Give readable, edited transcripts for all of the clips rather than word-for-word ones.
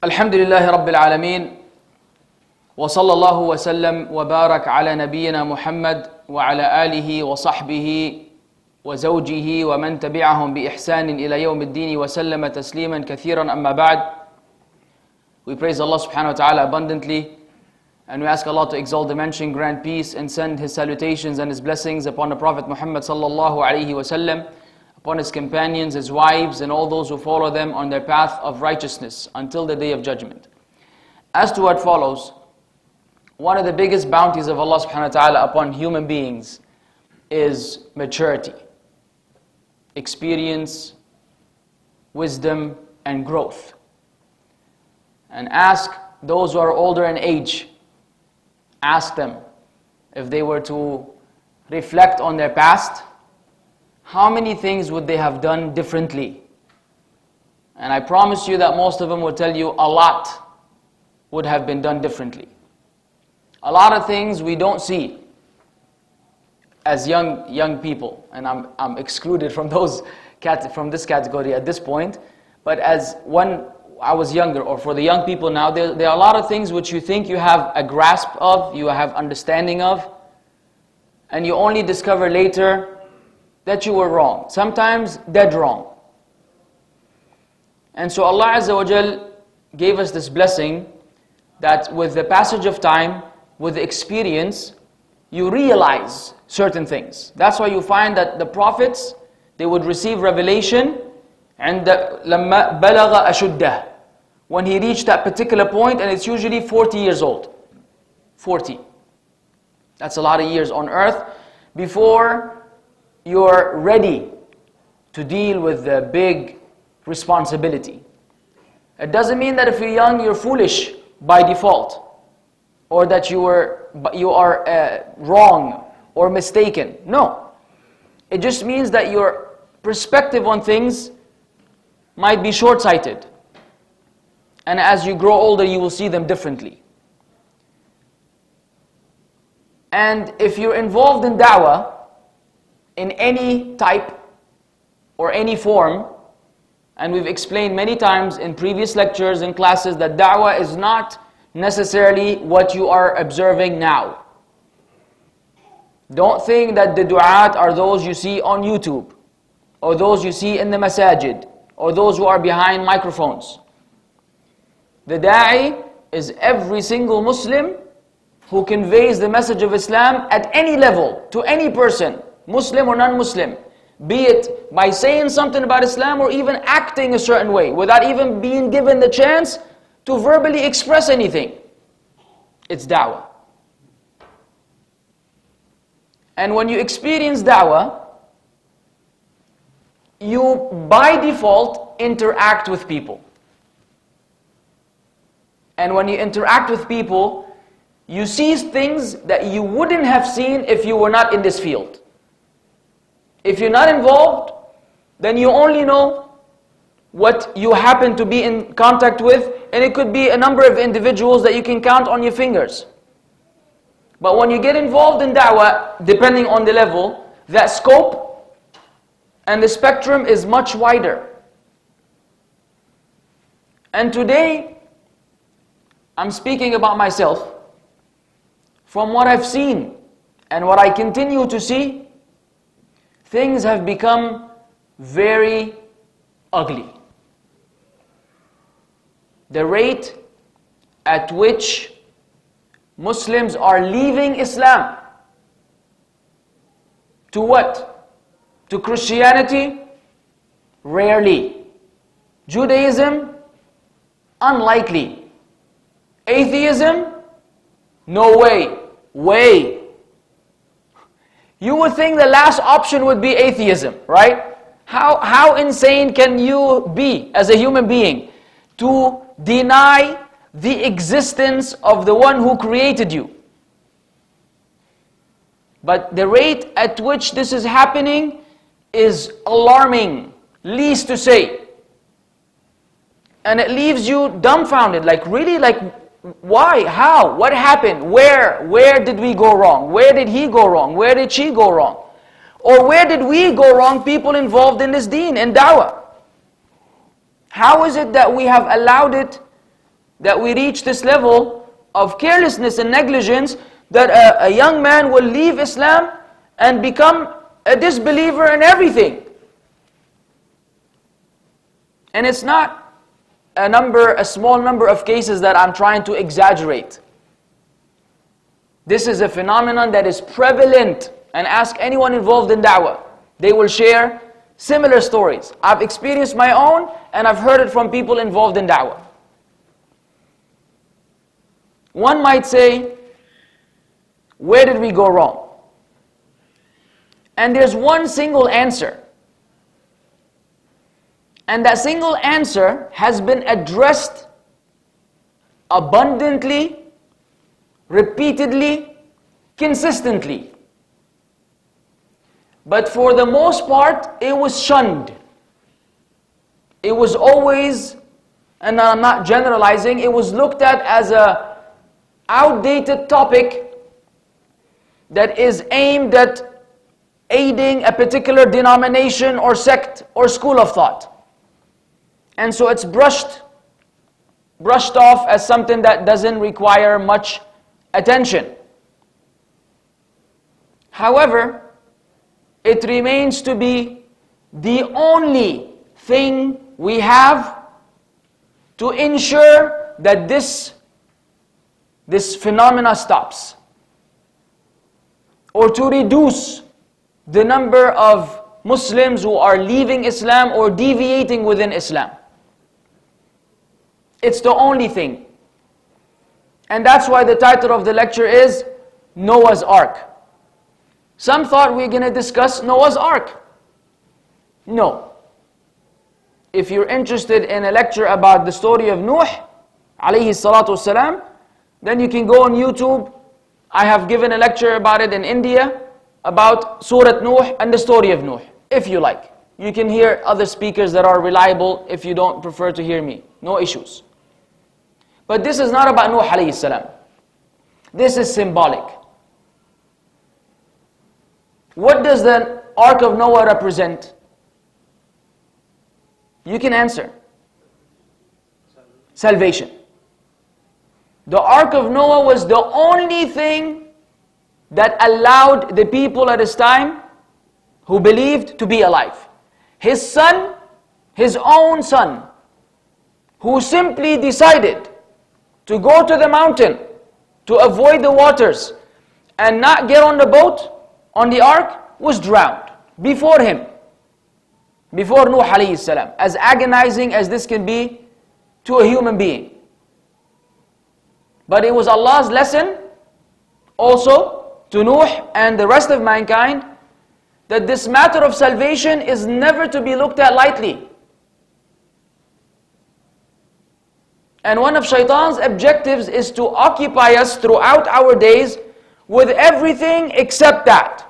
الحمد لله رب العالمين وصلى الله وسلم وبارك على نبينا محمد وعلى آله وصحبه وزوجه ومن تبعهم بإحسان إلى يوم الدين وسلم تسليما كثيرا أما بعد. We praise Allah subhanahu wa ta'ala abundantly, and we ask Allah to exalt the mention, grant peace, and send His salutations and His blessings upon the Prophet Muhammad sallallahu alaihi wasallam, upon his companions, his wives, and all those who follow them on their path of righteousness until the day of judgment. As to what follows, one of the biggest bounties of Allah subhanahu wa ta'ala upon human beings is maturity, experience, wisdom, and growth. And ask those who are older in age, ask them if they were to reflect on their past, how many things would they have done differently? And I promise you that most of them will tell you a lot would have been done differently. A lot of things we don't see as young people, and I'm excluded from from this category at this point. But as when I was younger, or for the young people now, there are a lot of things which you think you have a grasp of, you have understanding of, and you only discover later that you were wrong, sometimes dead wrong. And so Allah Azza wa Jal gave us this blessing that with the passage of time, with the experience, you realize certain things. That's why you find that the prophets, they would receive revelation and لَمَّا بَلَغَ أَشُدَّهُ, when he reached that particular point, and it's usually 40 years old. 40. That's a lot of years on earth before you're ready to deal with the big responsibility. It doesn't mean that if you're young, you're foolish by default, or that you are wrong or mistaken. No. It just means that your perspective on things might be short-sighted. And as you grow older, you will see them differently. And if you're involved in da'wah, in any type or any form, and we've explained many times in previous lectures and classes that da'wah is not necessarily what you are observing now. Don't think that the du'at are those you see on YouTube, or those you see in the masajid, or those who are behind microphones. The da'i is every single Muslim who conveys the message of Islam at any level, to any person, Muslim or non-Muslim, be it by saying something about Islam or even acting a certain way without even being given the chance to verbally express anything. It's da'wah. And when you experience da'wah, you by default interact with people. And when you interact with people, you see things that you wouldn't have seen if you were not in this field. If you're not involved, then you only know what you happen to be in contact with, and it could be a number of individuals that you can count on your fingers. But when you get involved in da'wah, depending on the level, that scope and the spectrum is much wider. And today, I'm speaking about myself. From what I've seen and what I continue to see, things have become very ugly. The rate at which Muslims are leaving Islam to what? To Christianity? Rarely. Judaism? Unlikely. Atheism? No way. Way. You would think the last option would be atheism, right? How insane can you be as a human being to deny the existence of the one who created you? But the rate at which this is happening is alarming, least to say. And it leaves you dumbfounded, like really, like why, how, what happened, where did we go wrong, where did he go wrong, where did she go wrong? Or where did we go wrong, people involved in this deen, in da'wah? How is it that we have allowed it that we reach this level of carelessness and negligence that a young man will leave Islam and become a disbeliever in everything. And it's not a small number of cases that I'm trying to exaggerate. This is a phenomenon that is prevalent, and ask anyone involved in da'wah. They will share similar stories. I've experienced my own, and I've heard it from people involved in da'wah. One might say, where did we go wrong? And there's one single answer. And that single answer has been addressed abundantly, repeatedly, consistently. But for the most part, it was shunned. It was always, and I'm not generalizing, it was looked at as a outdated topic that is aimed at aiding a particular denomination or sect or school of thought. And so it's brushed off as something that doesn't require much attention. However, it remains to be the only thing we have to ensure that this phenomena stops, or to reduce the number of Muslims who are leaving Islam or deviating within Islam. It's the only thing. And that's why the title of the lecture is Noah's Ark. Some thought we're going to discuss Noah's Ark. No. If you're interested in a lecture about the story of Nuh, alayhi salatu wasalam, then you can go on YouTube. I have given a lecture about it in India, about Surah Nuh and the story of Nuh, if you like. You can hear other speakers that are reliable if you don't prefer to hear me. No issues. But this is not about Nuh alayhi salam. This is symbolic. What does the Ark of Noah represent? You can answer. Salvation. The Ark of Noah was the only thing that allowed the people at his time who believed to be alive. His son, his own son, who simply decided to go to the mountain to avoid the waters and not get on the boat, on the ark, was drowned before him, before Nuh alayhi salam, as agonizing as this can be to a human being. But it was Allah's lesson also to Nuh and the rest of mankind that this matter of salvation is never to be looked at lightly. And one of Shaitan's objectives is to occupy us throughout our days with everything except that.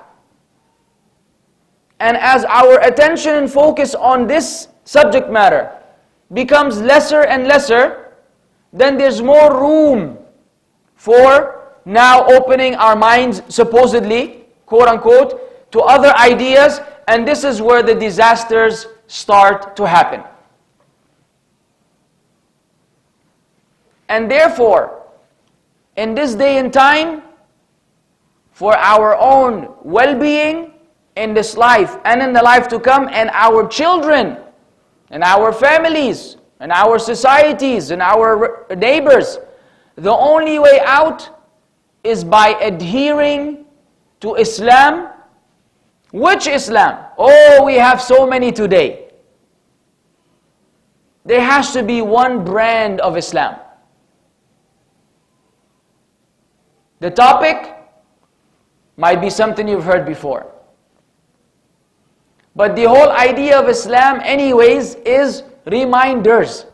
And as our attention and focus on this subject matter becomes lesser and lesser, then there's more room for now opening our minds, supposedly, quote unquote, to other ideas, and this is where the disasters start to happen. And therefore, in this day and time, for our own well-being in this life and in the life to come, and our children, and our families, and our societies, and our neighbors, the only way out is by adhering to Islam. Which Islam? Oh, we have so many today. There has to be one brand of Islam. The topic might be something you've heard before. But the whole idea of Islam anyways is reminders.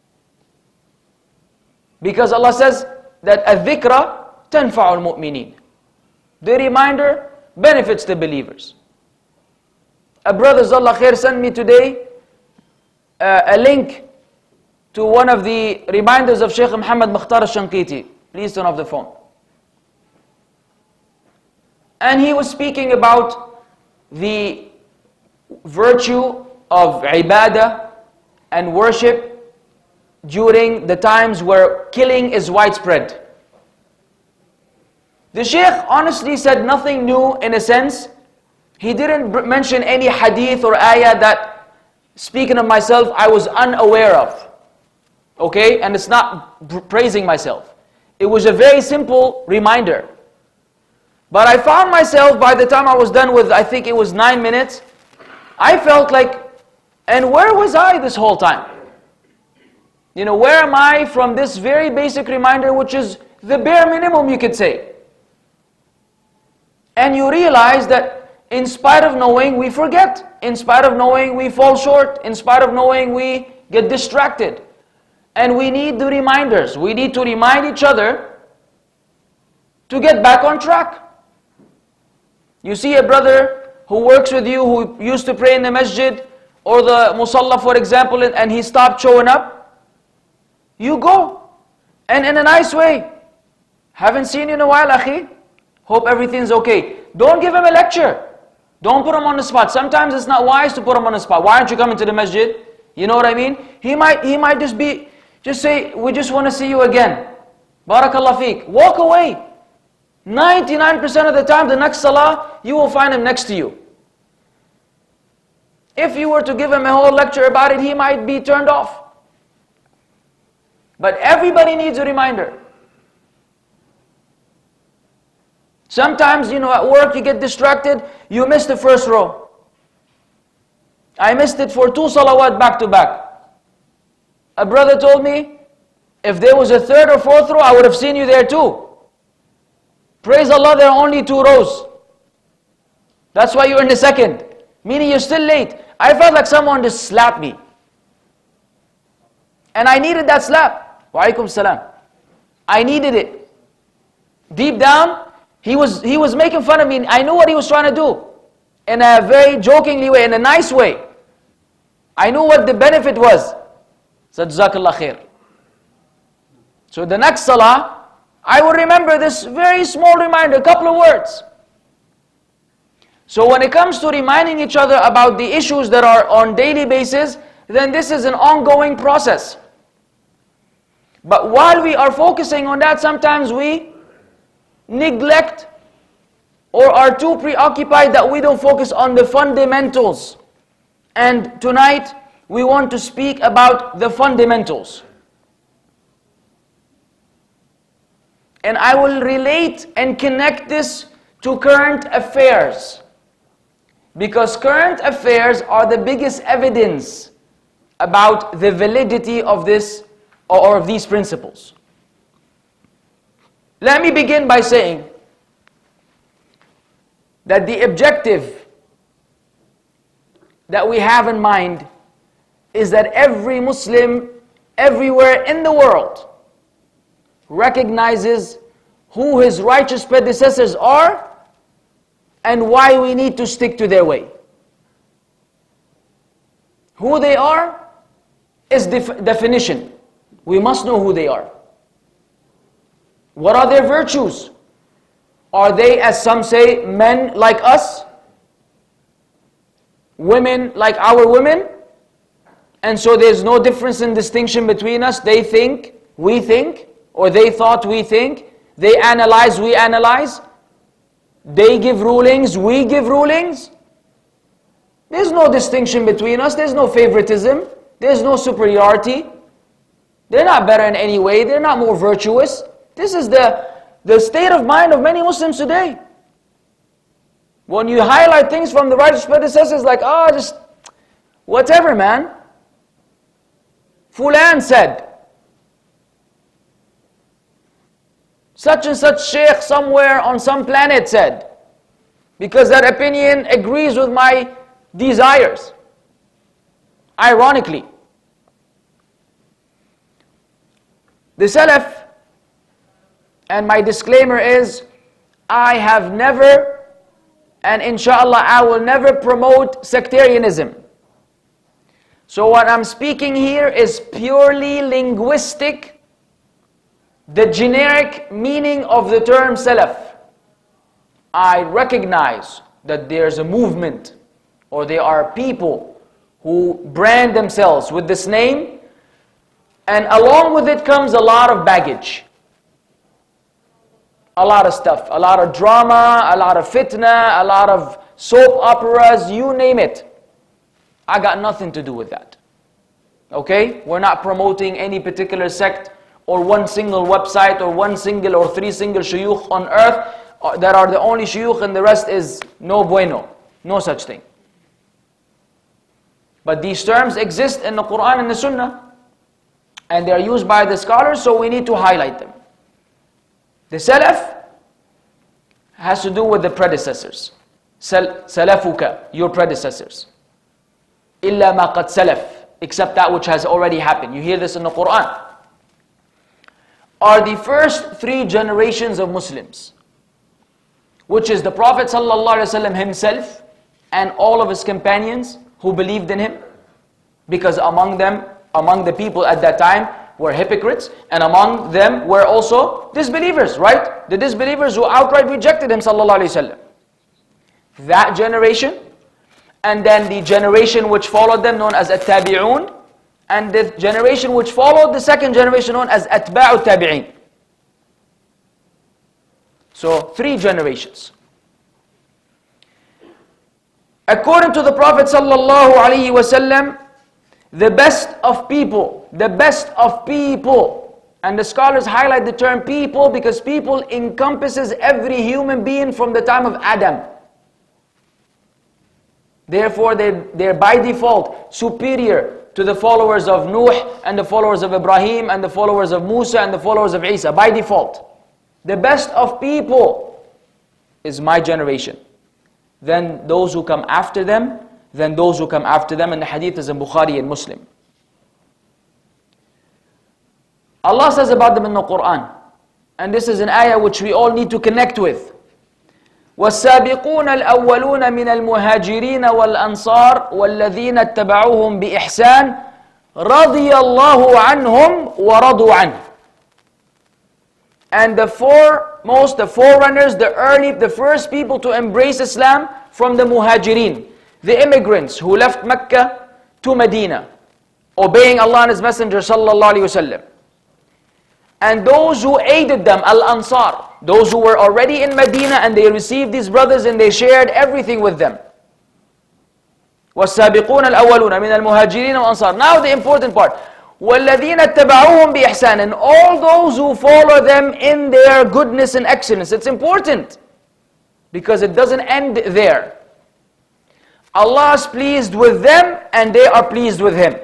Because Allah says that الذِّكْرَ تَنْفَعُ الْمُؤْمِنِينَ. The reminder benefits the believers. A brother, Zallah Khair, sent me today a link to one of the reminders of Shaykh Muhammad Mukhtar al-Shanqiti. Please turn off the phone. And he was speaking about the virtue of ibadah and worship during the times where killing is widespread. The Shaykh honestly said nothing new in a sense. He didn't mention any hadith or ayah that, speaking of myself, I was unaware of. Okay? And it's not praising myself. It was a very simple reminder. But I found myself, by the time I was done with, I think it was 9 minutes, I felt like, and where was I this whole time? You know, where am I from this very basic reminder, which is the bare minimum you could say? And you realize that in spite of knowing, we forget. In spite of knowing, we fall short. In spite of knowing, we get distracted. And we need the reminders. We need to remind each other to get back on track. You see a brother who works with you, who used to pray in the masjid or the musalla, for example, and he stopped showing up. You go. And in a nice way. Haven't seen you in a while, akhi. Hope everything's okay. Don't give him a lecture. Don't put him on the spot. Sometimes it's not wise to put him on the spot. Why aren't you coming to the masjid? You know what I mean? He might just say, we just want to see you again. Barakallah feek. Walk away. 99% of the time, the next salah, you will find him next to you. If you were to give him a whole lecture about it, he might be turned off. But everybody needs a reminder. Sometimes, you know, at work you get distracted, you miss the first row. I missed it for 2 salawat back to back. A brother told me, if there was a 3rd or 4th row, I would have seen you there too. Praise Allah, there are only 2 rows. That's why you're in the 2nd. Meaning you're still late. I felt like someone just slapped me. And I needed that slap. Wa alaikum salam. I needed it. Deep down, he was making fun of me. I knew what he was trying to do. In a very jokingly way, in a nice way. I knew what the benefit was. So Jazakallah khair. So the next salah, I will remember this very small reminder, a couple of words. So when it comes to reminding each other about the issues that are on daily basis, then this is an ongoing process. But while we are focusing on that, sometimes we neglect or are too preoccupied that we don't focus on the fundamentals. And tonight we want to speak about the fundamentals. And I will relate and connect this to current affairs. Because current affairs are the biggest evidence about the validity of this or of these principles. Let me begin by saying that the objective that we have in mind is that every Muslim everywhere in the world recognizes who his righteous predecessors are and why we need to stick to their way. Who they are is definition. We must know who they are. What are their virtues? Are they, as some say, men like us? Women like our women? And so there's no difference in distinction between us. They think, we think, or they thought, we think. They analyze, we analyze. They give rulings, we give rulings. There's no distinction between us. There's no favoritism. There's no superiority. They're not better in any way. They're not more virtuous. This is the state of mind of many Muslims today. When you highlight things from the righteous predecessors, like, just whatever, man. Fulan said. Such and such Shaikh somewhere on some planet said. Because that opinion agrees with my desires. Ironically. The Salaf, and my disclaimer is, I have never, and inshallah I will never promote sectarianism. So what I'm speaking here is purely linguistic, the generic meaning of the term Salaf. I recognize that there's a movement, or there are people who brand themselves with this name, And along with it comes a lot of baggage. A lot of stuff, a lot of drama, a lot of fitna, a lot of soap operas, you name it. I got nothing to do with that. Okay? We're not promoting any particular sect or one single website or one single or three single shuyukh on earth that are the only shuyukh and the rest is no bueno. No such thing. But these terms exist in the Quran and the Sunnah, and they are used by the scholars, so we need to highlight them. The Salaf has to do with the predecessors. Salafuka, your predecessors. Illa ma qad salaf, except that which has already happened. You hear this in the Quran. Are the first 3 generations of Muslims, which is the Prophet ﷺ himself and all of his companions who believed in him, because among the people at that time were hypocrites, and among them were also disbelievers, right? The disbelievers who outright rejected him ﷺ. That generation, and then the generation which followed them known as at-tabi'un, and the generation which followed the second generation known as atba'u tabi'in. So 3 generations. According to the Prophet ﷺ, the best of people, and the scholars highlight the term people because people encompasses every human being from the time of Adam. Therefore, they're by default superior to the followers of Nuh and the followers of Ibrahim and the followers of Musa and the followers of Isa, by default. The best of people is my generation. Then those who come after them, and the hadith is in Bukhari and Muslim. Allah says about them in the Quran, and this is an ayah which we all need to connect with. وَالسَّابِقُونَ الْأَوَّلُونَ مِنَ الْمُهَاجِرِينَ وَالْأَنصَارِ وَالَّذِين اتَّبَعُوهُم بِإِحْسَانٍ رَضِيَ اللَّهُ عَنْهُمْ وَرَضُوا عَنْهُ. And the forerunners, the first people to embrace Islam from the Muhajirin, the immigrants who left Mecca to Medina, obeying Allah and His Messenger sallallahu alaihi wasallam. And those who aided them, al-Ansar, those who were already in Medina and they received these brothers and they shared everything with them. وَالسَّابِقُونَ الْأَوَّلُونَ مِنَ الْمُهَاجِرِينَ وَالْأَنصَارِ. Now the important part. وَالَّذِينَ اتَّبَعُوهُم بِإِحْسَانٍ. And all those who follow them in their goodness and excellence. It's important because it doesn't end there. Allah is pleased with them and they are pleased with Him.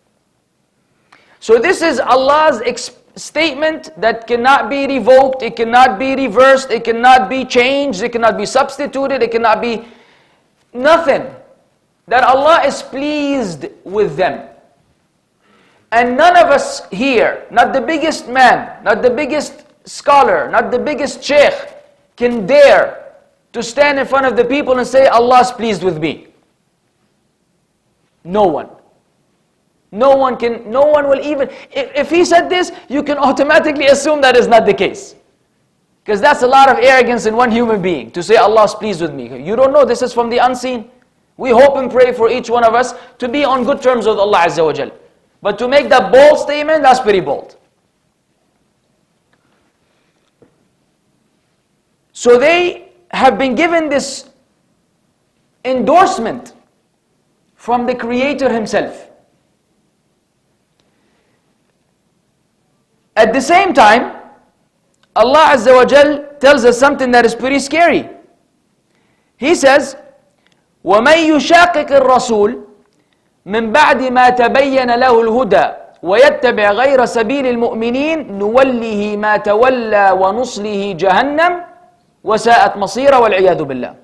So this is Allah's statement that cannot be revoked, it cannot be reversed, it cannot be changed, it cannot be substituted, it cannot be nothing. That Allah is pleased with them. And none of us here, not the biggest man, not the biggest scholar, not the biggest Shaikh, can dare to stand in front of the people and say, Allah is pleased with me. No one. No one will even, if he said this, you can automatically assume that is not the case. Because that's a lot of arrogance in one human being, to say Allah is pleased with me. You don't know, this is from the unseen. We hope and pray for each one of us to be on good terms with Allah Azza wa Jal. But to make that bold statement, that's pretty bold. So they have been given this endorsement from the Creator Himself. At the same time, Allah Azza wa Jal tells us something that is pretty scary. He says, وَمَن يُشَاقِقِ الرَّسُولِ مِن بَعْدِ مَا تَبَيَّنَ لَهُ الْهُدَى وَيَتَّبِعْ غَيْرَ سَبِيلِ الْمُؤْمِنِينَ نُوَلِّهِ مَا تَوَلَّى وَنُصْلِهِ جَهَنَّمَ وَسَاءَتْ مَصِيرًا وَالْعِيَاذُ بِاللَّهِ.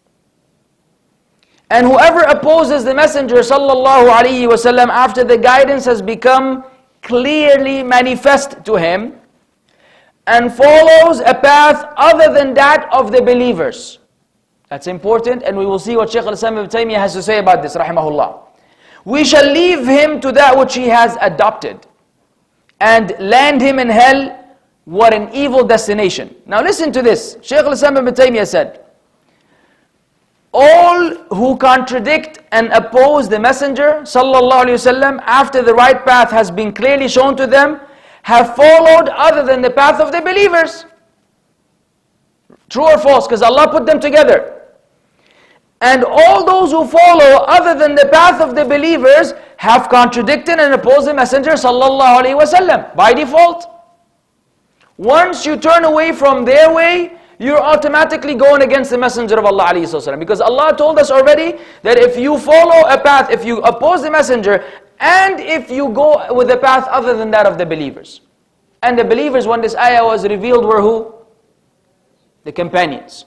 And whoever opposes the Messenger sallallahu alaihi wasallam after the guidance has become clearly manifest to him and follows a path other than that of the believers. That's important, and we will see what Shaykh al-Islam ibn Taimiyyah has to say about this, rahimahullah. We shall leave him to that which he has adopted and land him in hell. What an evil destination. Now listen to this. Shaykh al-Islam ibn Taimiyyah said, all who contradict and oppose the Messenger sallallahu alaihi wasallam after the right path has been clearly shown to them have followed other than the path of the believers. True or false? Because Allah put them together. And all those who follow other than the path of the believers have contradicted and opposed the Messenger sallallahu alaihi wasallam by default. Once you turn away from their way, you're automatically going against the Messenger of Allah alayhi wasallam. Because Allah told us already that if you follow a path, if you oppose the Messenger, and if you go with a path other than that of the believers. And the believers, when this ayah was revealed, were who? The companions.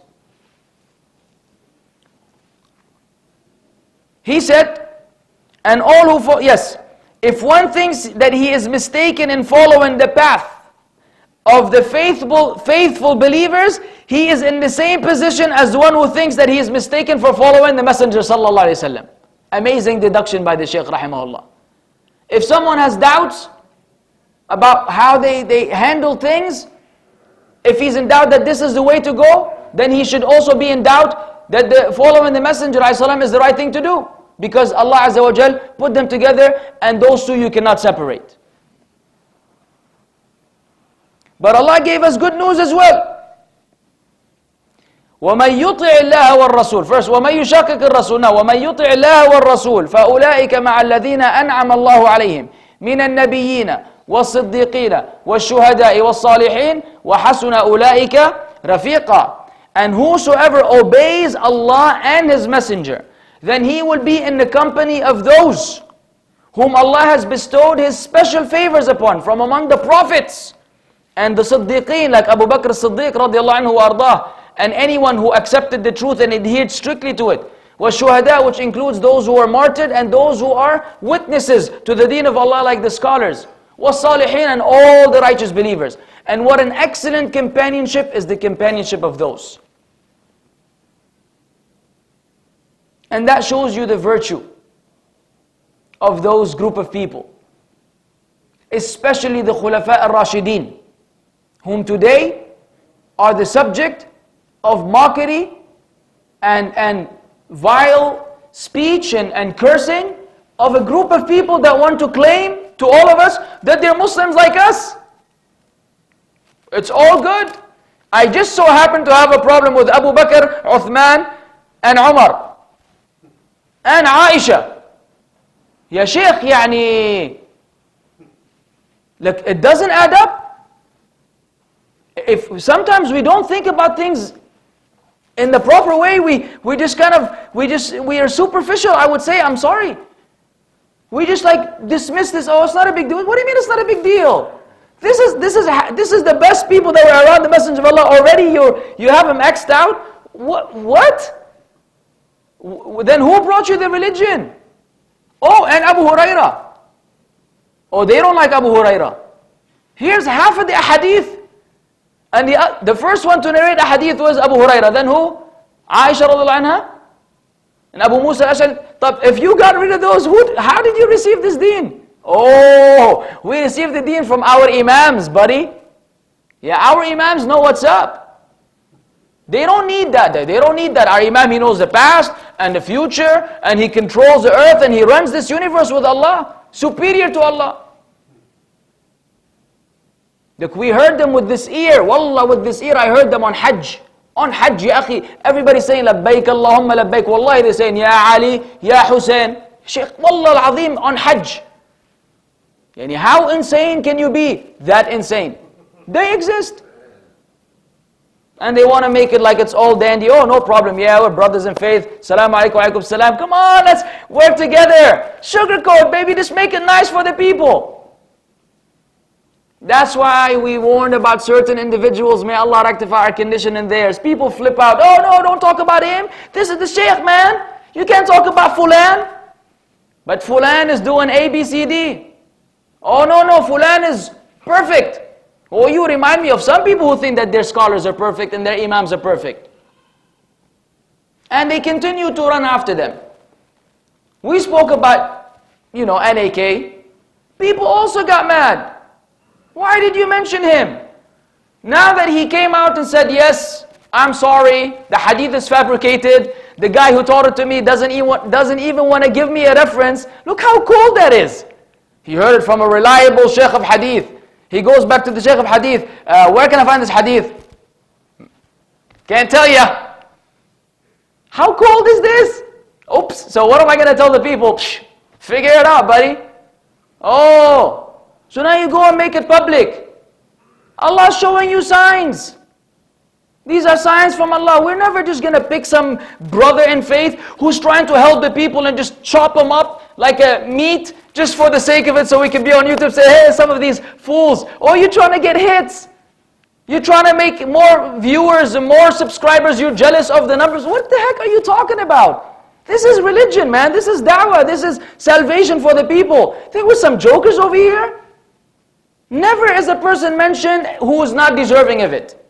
He said, and all who yes, if one thinks that he is mistaken in following the path of the faithful believers, he is in the same position as the one who thinks that he is mistaken for following the Messenger sallallahu alaihi wasallam. Amazing deduction by the Shaikh rahimahullah. If someone has doubts about how they handle things, if he's in doubt that this is the way to go, then he should also be in doubt that following the Messenger ﷺ is the right thing to do. Because Allah Azza wa Jal put them together, and those two you cannot separate. But Allah gave us good news as well. وَمَنْ يُطِعِ اللَّهَ وَالرَّسُولِ First, وَمَنْ يُشَاقِقِ الرَّسُولِ Now, وَمَنْ يُطِعِ اللَّهَ وَالرَّسُولِ فَأُولَٰئِكَ مَعَ الَّذِينَ أَنْعَمَ اللَّهُ عَلَيْهِمْ مِنَ النَّبِيِّينَ وَالصِّدِّيقِينَ وَالشُّهَدَاءِ وَالصَّالِحِينَ وَحَسُنَ أُولَٰئِكَ رَفِيقًا And whosoever obeys Allah and His Messenger, then he will be in the company of those whom Allah has bestowed His special favors upon from among the prophets and the Siddiqeen, like Abu Bakr as-Siddiq radiallahu anhu ardah, and anyone who accepted the truth and adhered strictly to it. وَالشُّهَدَاء, which includes those who are martyred and those who are witnesses to the deen of Allah, like the scholars. وَالصَّالِحِينَ, and all the righteous believers. And what an excellent companionship is the companionship of those. And that shows you the virtue of those group of people. Especially the Khulafa al-Rashideen, whom today are the subject of mockery and vile speech and cursing of a group of people that want to claim to all of us that they're Muslims like us. It's all good. I just so happen to have a problem with Abu Bakr, Uthman, and Umar, and Aisha. Ya Shaykh, يعني, look, it doesn't add up. If sometimes we don't think about things in the proper way, we are superficial. I would say, I'm sorry. We just like dismiss this. Oh, it's not a big deal. What do you mean it's not a big deal? This is the best people that were around the Messenger of Allah already. You have them X'd out. What? Then who brought you the religion? Oh, and Abu Hurairah. Oh, they don't like Abu Hurairah. Here's half of the hadith. And the first one to narrate a hadith was Abu Hurairah. Then who? Aisha radiallahu anha. And Abu Musa al-Ash'ari. If you got rid of those, how did you receive this deen? Oh, we received the deen from our imams, buddy. Yeah, our imams know what's up. They don't need that. They don't need that. Our imam, he knows the past and the future, and he controls the earth, and he runs this universe with Allah, superior to Allah. Look, we heard them with this ear. Wallah, with this ear, I heard them on Hajj. On Hajj, ya akhi. Everybody saying, Labbaik Allahumma Labbaik. Wallahi, they're saying, Ya Ali, Ya Hussein. Shaykh, Wallah al-Azim, on Hajj. Yani, how insane can you be? That insane. They exist. And they want to make it like it's all dandy. Oh, no problem. Yeah, we're brothers in faith. Salaam alaikum wa alaikum salam. Come on, let's work together. Sugarcoat, baby. Just make it nice for the people. That's why we warned about certain individuals. May Allah rectify our condition and theirs. People flip out. Oh, no, don't talk about him. This is the Shaykh, man. You can't talk about Fulan. But Fulan is doing A, B, C, D. Oh, no, Fulan is perfect. Oh, you remind me of some people who think that their scholars are perfect and their imams are perfect. And they continue to run after them. We spoke about, NAK. People also got mad. Why did you mention him? Now that he came out and said, yes, I'm sorry, the hadith is fabricated. The guy who taught it to me doesn't even want to give me a reference. Look how cold that is. He heard it from a reliable Shaikh of hadith. He goes back to the Shaikh of hadith. Where can I find this hadith? Can't tell you. How cold is this? Oops, so what am I going to tell the people? Figure it out, buddy. Oh, so now you go and make it public. Allah's showing you signs. These are signs from Allah. We're never just going to pick some brother in faith who's trying to help the people and just chop them up like a meat just for the sake of it so we can be on YouTube and say, hey, some of these fools. Oh, you're trying to get hits. You're trying to make more viewers and more subscribers. You're jealous of the numbers. What the heck are you talking about? This is religion, man. This is da'wah. This is salvation for the people. There were some jokers over here. Never is a person mentioned who is not deserving of it.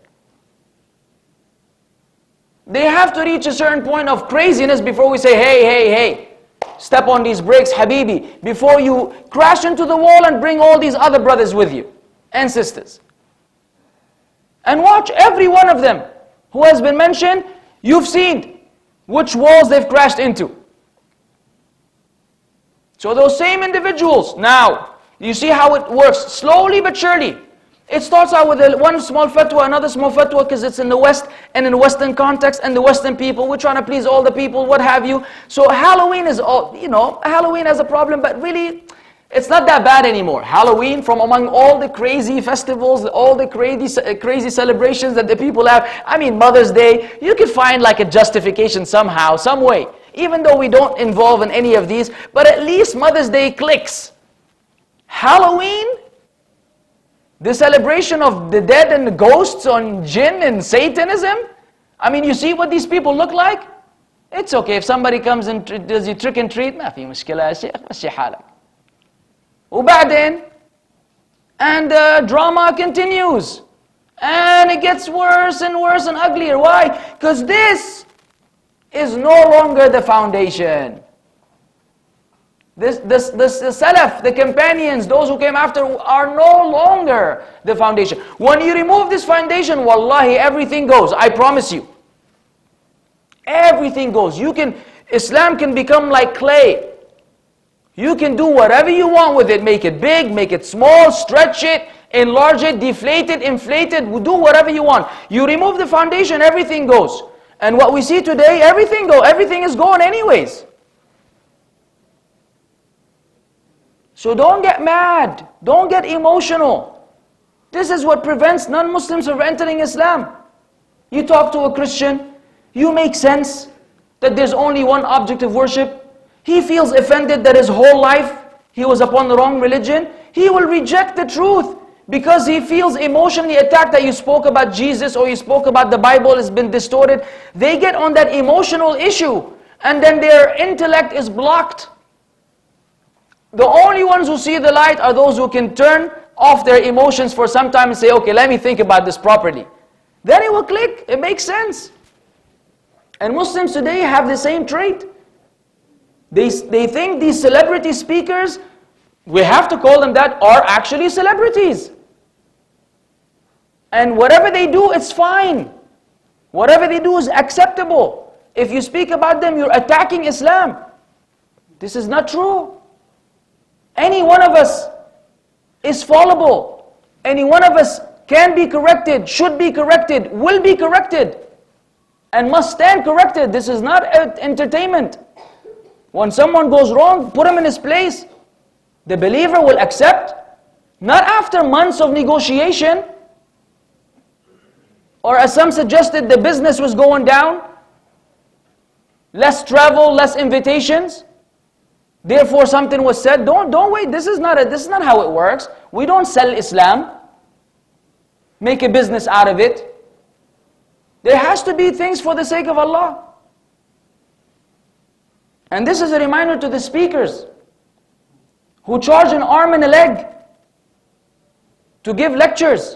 They have to reach a certain point of craziness before we say, hey, hey, hey, step on these brakes, Habibi, before you crash into the wall and bring all these other brothers with you and sisters. And watch every one of them who has been mentioned, you've seen which walls they've crashed into. So those same individuals, now, you see how it works, slowly but surely. It starts out with one small fatwa, another small fatwa, because it's in the West and in the Western context and the Western people. We're trying to please all the people, what have you. So Halloween is, Halloween has a problem, but really, it's not that bad anymore. Halloween, from among all the crazy festivals, all the crazy celebrations that the people have, I mean Mother's Day, you could find like a justification somehow, some way. Even though we don't involve in any of these, but at least Mother's Day clicks. Halloween, the celebration of the dead and the ghosts on jinn and Satanism, I mean, you see what these people look like? It's okay if somebody comes and does you trick and treat, ما في مشكلة يا شيخ مشي حالك. وبعدين, and the drama continues. And it gets worse and worse and uglier. Why? Because this is no longer the foundation. The Salaf, the companions, those who came after are no longer the foundation. When you remove this foundation, wallahi, everything goes. I promise you. Everything goes. Islam can become like clay. You can do whatever you want with it. Make it big, make it small, stretch it, enlarge it, deflate it, inflate it. Do whatever you want. You remove the foundation, everything goes. And what we see today, everything is going anyways. So don't get mad. Don't get emotional. This is what prevents non-Muslims from entering Islam. You talk to a Christian, you make sense that there's only one object of worship. He feels offended that his whole life he was upon the wrong religion. He will reject the truth because he feels emotionally attacked that you spoke about Jesus or you spoke about the Bible has been distorted. They get on that emotional issue and then their intellect is blocked. The only ones who see the light are those who can turn off their emotions for some time and say, okay, let me think about this properly. Then it will click, it makes sense. And Muslims today have the same trait. They think these celebrity speakers, we have to call them that, are actually celebrities. And whatever they do, it's fine. Whatever they do is acceptable. If you speak about them, you're attacking Islam. This is not true. Any one of us is fallible. Any one of us can be corrected, should be corrected, will be corrected, and must stand corrected. This is not entertainment. When someone goes wrong, put him in his place. The believer will accept, not after months of negotiation, or as some suggested, the business was going down, less travel, less invitations. Therefore, something was said. Don't wait. This is not how it works. We don't sell Islam, make a business out of it. There has to be things for the sake of Allah. And this is a reminder to the speakers who charge an arm and a leg to give lectures.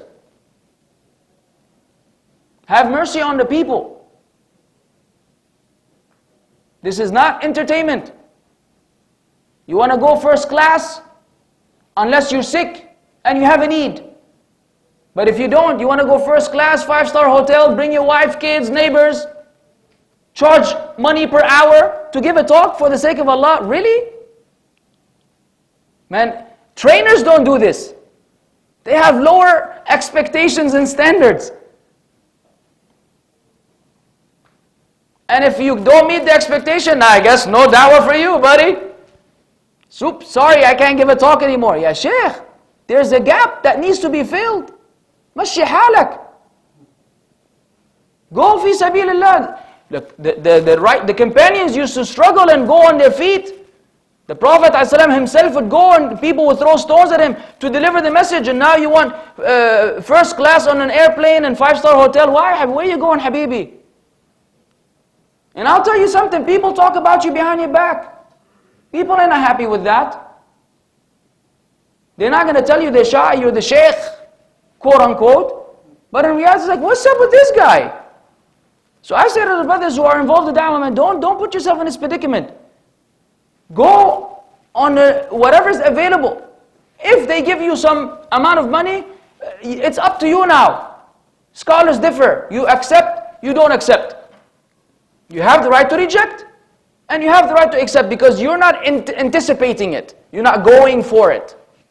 Have mercy on the people. This is not entertainment. You want to go first class, unless you're sick and you have a need. But if you don't, you want to go first class, 5-star hotel, bring your wife, kids, neighbors, charge money per hour to give a talk for the sake of Allah? Really? Man, trainers don't do this. They have lower expectations and standards. And if you don't meet the expectation, I guess no dawah for you, buddy. Sorry, I can't give a talk anymore. Yeah, Shaykh, there's a gap that needs to be filled. مشي حالك. Go fi sabilillah. Look, the companions used to struggle and go on their feet. The Prophet ﷺ himself would go and people would throw stones at him to deliver the message, and now you want first class on an airplane and 5-star hotel. Why? Where are you going, Habibi? And I'll tell you something, people talk about you behind your back. People are not happy with that. They're not going to tell you they're shy, you're the Shaikh, quote unquote. But in reality, it's like, what's up with this guy? So I say to the brothers who are involved in da'wah, man, don't put yourself in this predicament. Go on whatever is available. If they give you some amount of money, it's up to you now. Scholars differ. You accept, you don't accept. You have the right to reject, and you have the right to accept, because you're not anticipating it. You're not going for it.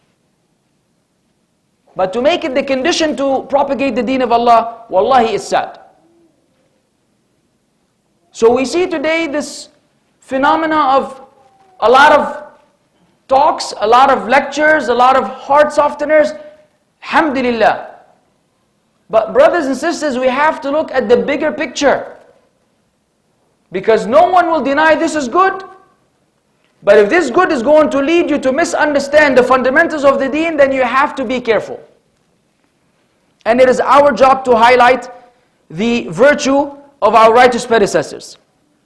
But to make it the condition to propagate the deen of Allah, wallahi, it's sad. So we see today this phenomena of a lot of talks, a lot of lectures, a lot of heart softeners. Alhamdulillah. But brothers and sisters, we have to look at the bigger picture. Because no one will deny this is good. But if this good is going to lead you to misunderstand the fundamentals of the deen, then you have to be careful. And it is our job to highlight the virtue of our righteous predecessors.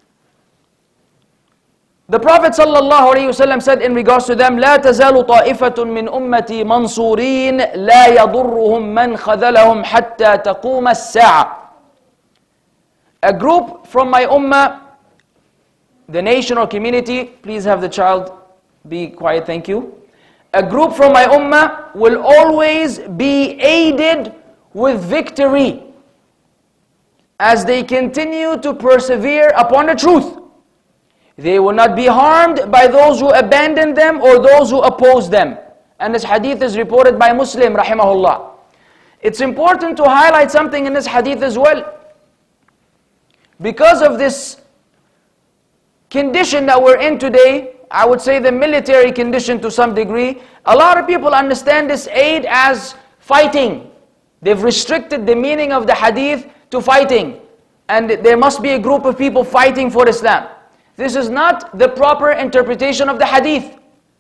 The Prophet ﷺ said in regards to them, لا تزال طائفة من أمتي منصورين لا يضرهم من خذلهم حتى تقوم الساعة. A group from my ummah, the nation or community, please have the child be quiet, thank you. A group from my ummah will always be aided with victory as they continue to persevere upon the truth. They will not be harmed by those who abandon them or those who oppose them. And this hadith is reported by Muslim, rahimahullaah. It's important to highlight something in this hadith as well. Because of this condition that we're in today, I would say the military condition to some degree, a lot of people understand this aid as fighting. They've restricted the meaning of the hadith to fighting. And there must be a group of people fighting for Islam. This is not the proper interpretation of the hadith.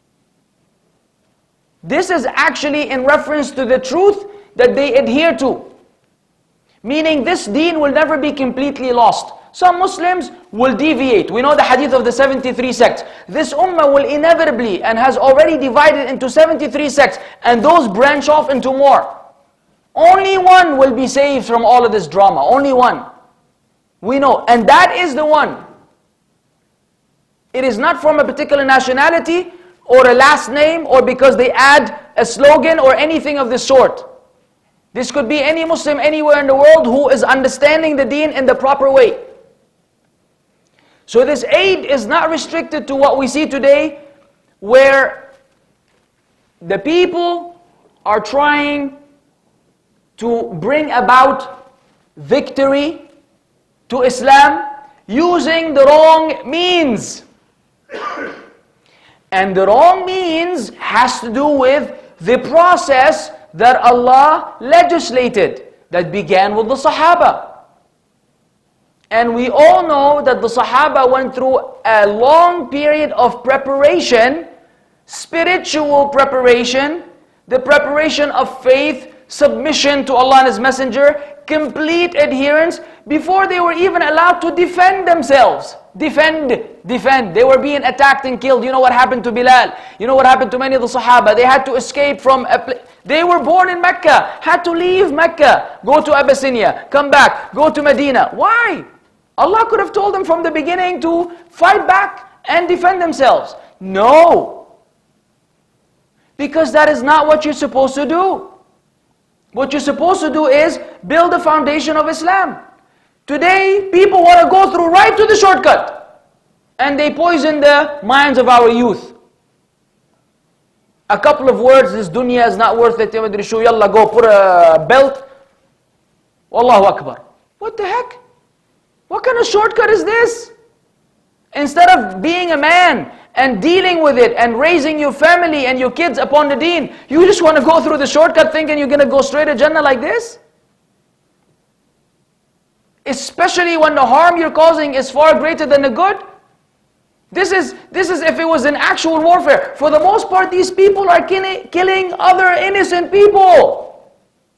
This is actually in reference to the truth that they adhere to. Meaning this deen will never be completely lost. Some Muslims will deviate. We know the hadith of the 73 sects. This ummah will inevitably and has already divided into 73 sects, and those branch off into more. Only one will be saved from all of this drama. Only one. We know. And that is the one. It is not from a particular nationality or a last name or because they add a slogan or anything of this sort. This could be any Muslim anywhere in the world who is understanding the deen in the proper way. So this aid is not restricted to what we see today, where the people are trying to bring about victory to Islam using the wrong means. And the wrong means has to do with the process that Allah legislated, that began with the Sahaba. And we all know that the Sahaba went through a long period of preparation, spiritual preparation, the preparation of faith, submission to Allah and His Messenger, complete adherence, before they were even allowed to defend themselves. Defend. They were being attacked and killed. You know what happened to Bilal? You know what happened to many of the Sahaba? They had to escape from a place. They were born in Mecca, had to leave Mecca, go to Abyssinia, come back, go to Medina. Why? Allah could have told them from the beginning to fight back and defend themselves. No. Because that is not what you're supposed to do. What you're supposed to do is build the foundation of Islam. Today, people want to go through right to the shortcut. And they poison the minds of our youth. A couple of words, this dunya is not worth it. Yalla, go put a belt. Wallahu Akbar. What the heck? What kind of shortcut is this? Instead of being a man and dealing with it and raising your family and your kids upon the deen, you just want to go through the shortcut thinking you're going to go straight to Jannah like this? Especially when the harm you're causing is far greater than the good. This is if it was an actual warfare. For the most part, these people are killing other innocent people,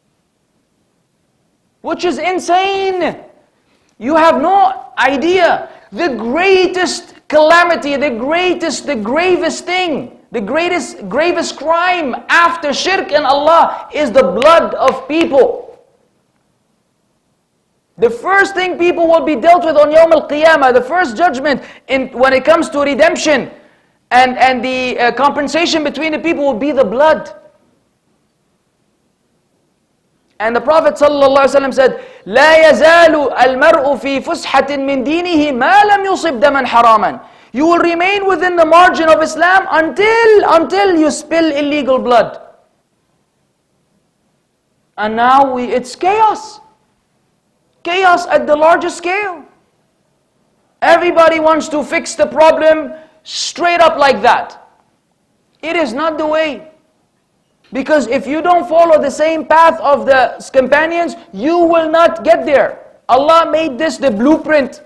which is insane. You have no idea. The greatest calamity, the gravest thing, the gravest crime after shirk in Allah is the blood of people. The first thing people will be dealt with on Yawm al-Qiyamah, the first judgment when it comes to redemption and the compensation between the people will be the blood. And the Prophet ﷺ said, لا يزال المرء في فسحة من دينه ما لم يصب دما حراما. You will remain within the margin of Islam until you spill illegal blood. And now it's chaos. Chaos at the largest scale. Everybody wants to fix the problem straight up like that. It is not the way. Because if you don't follow the same path of the companions, you will not get there. Allah made this the blueprint.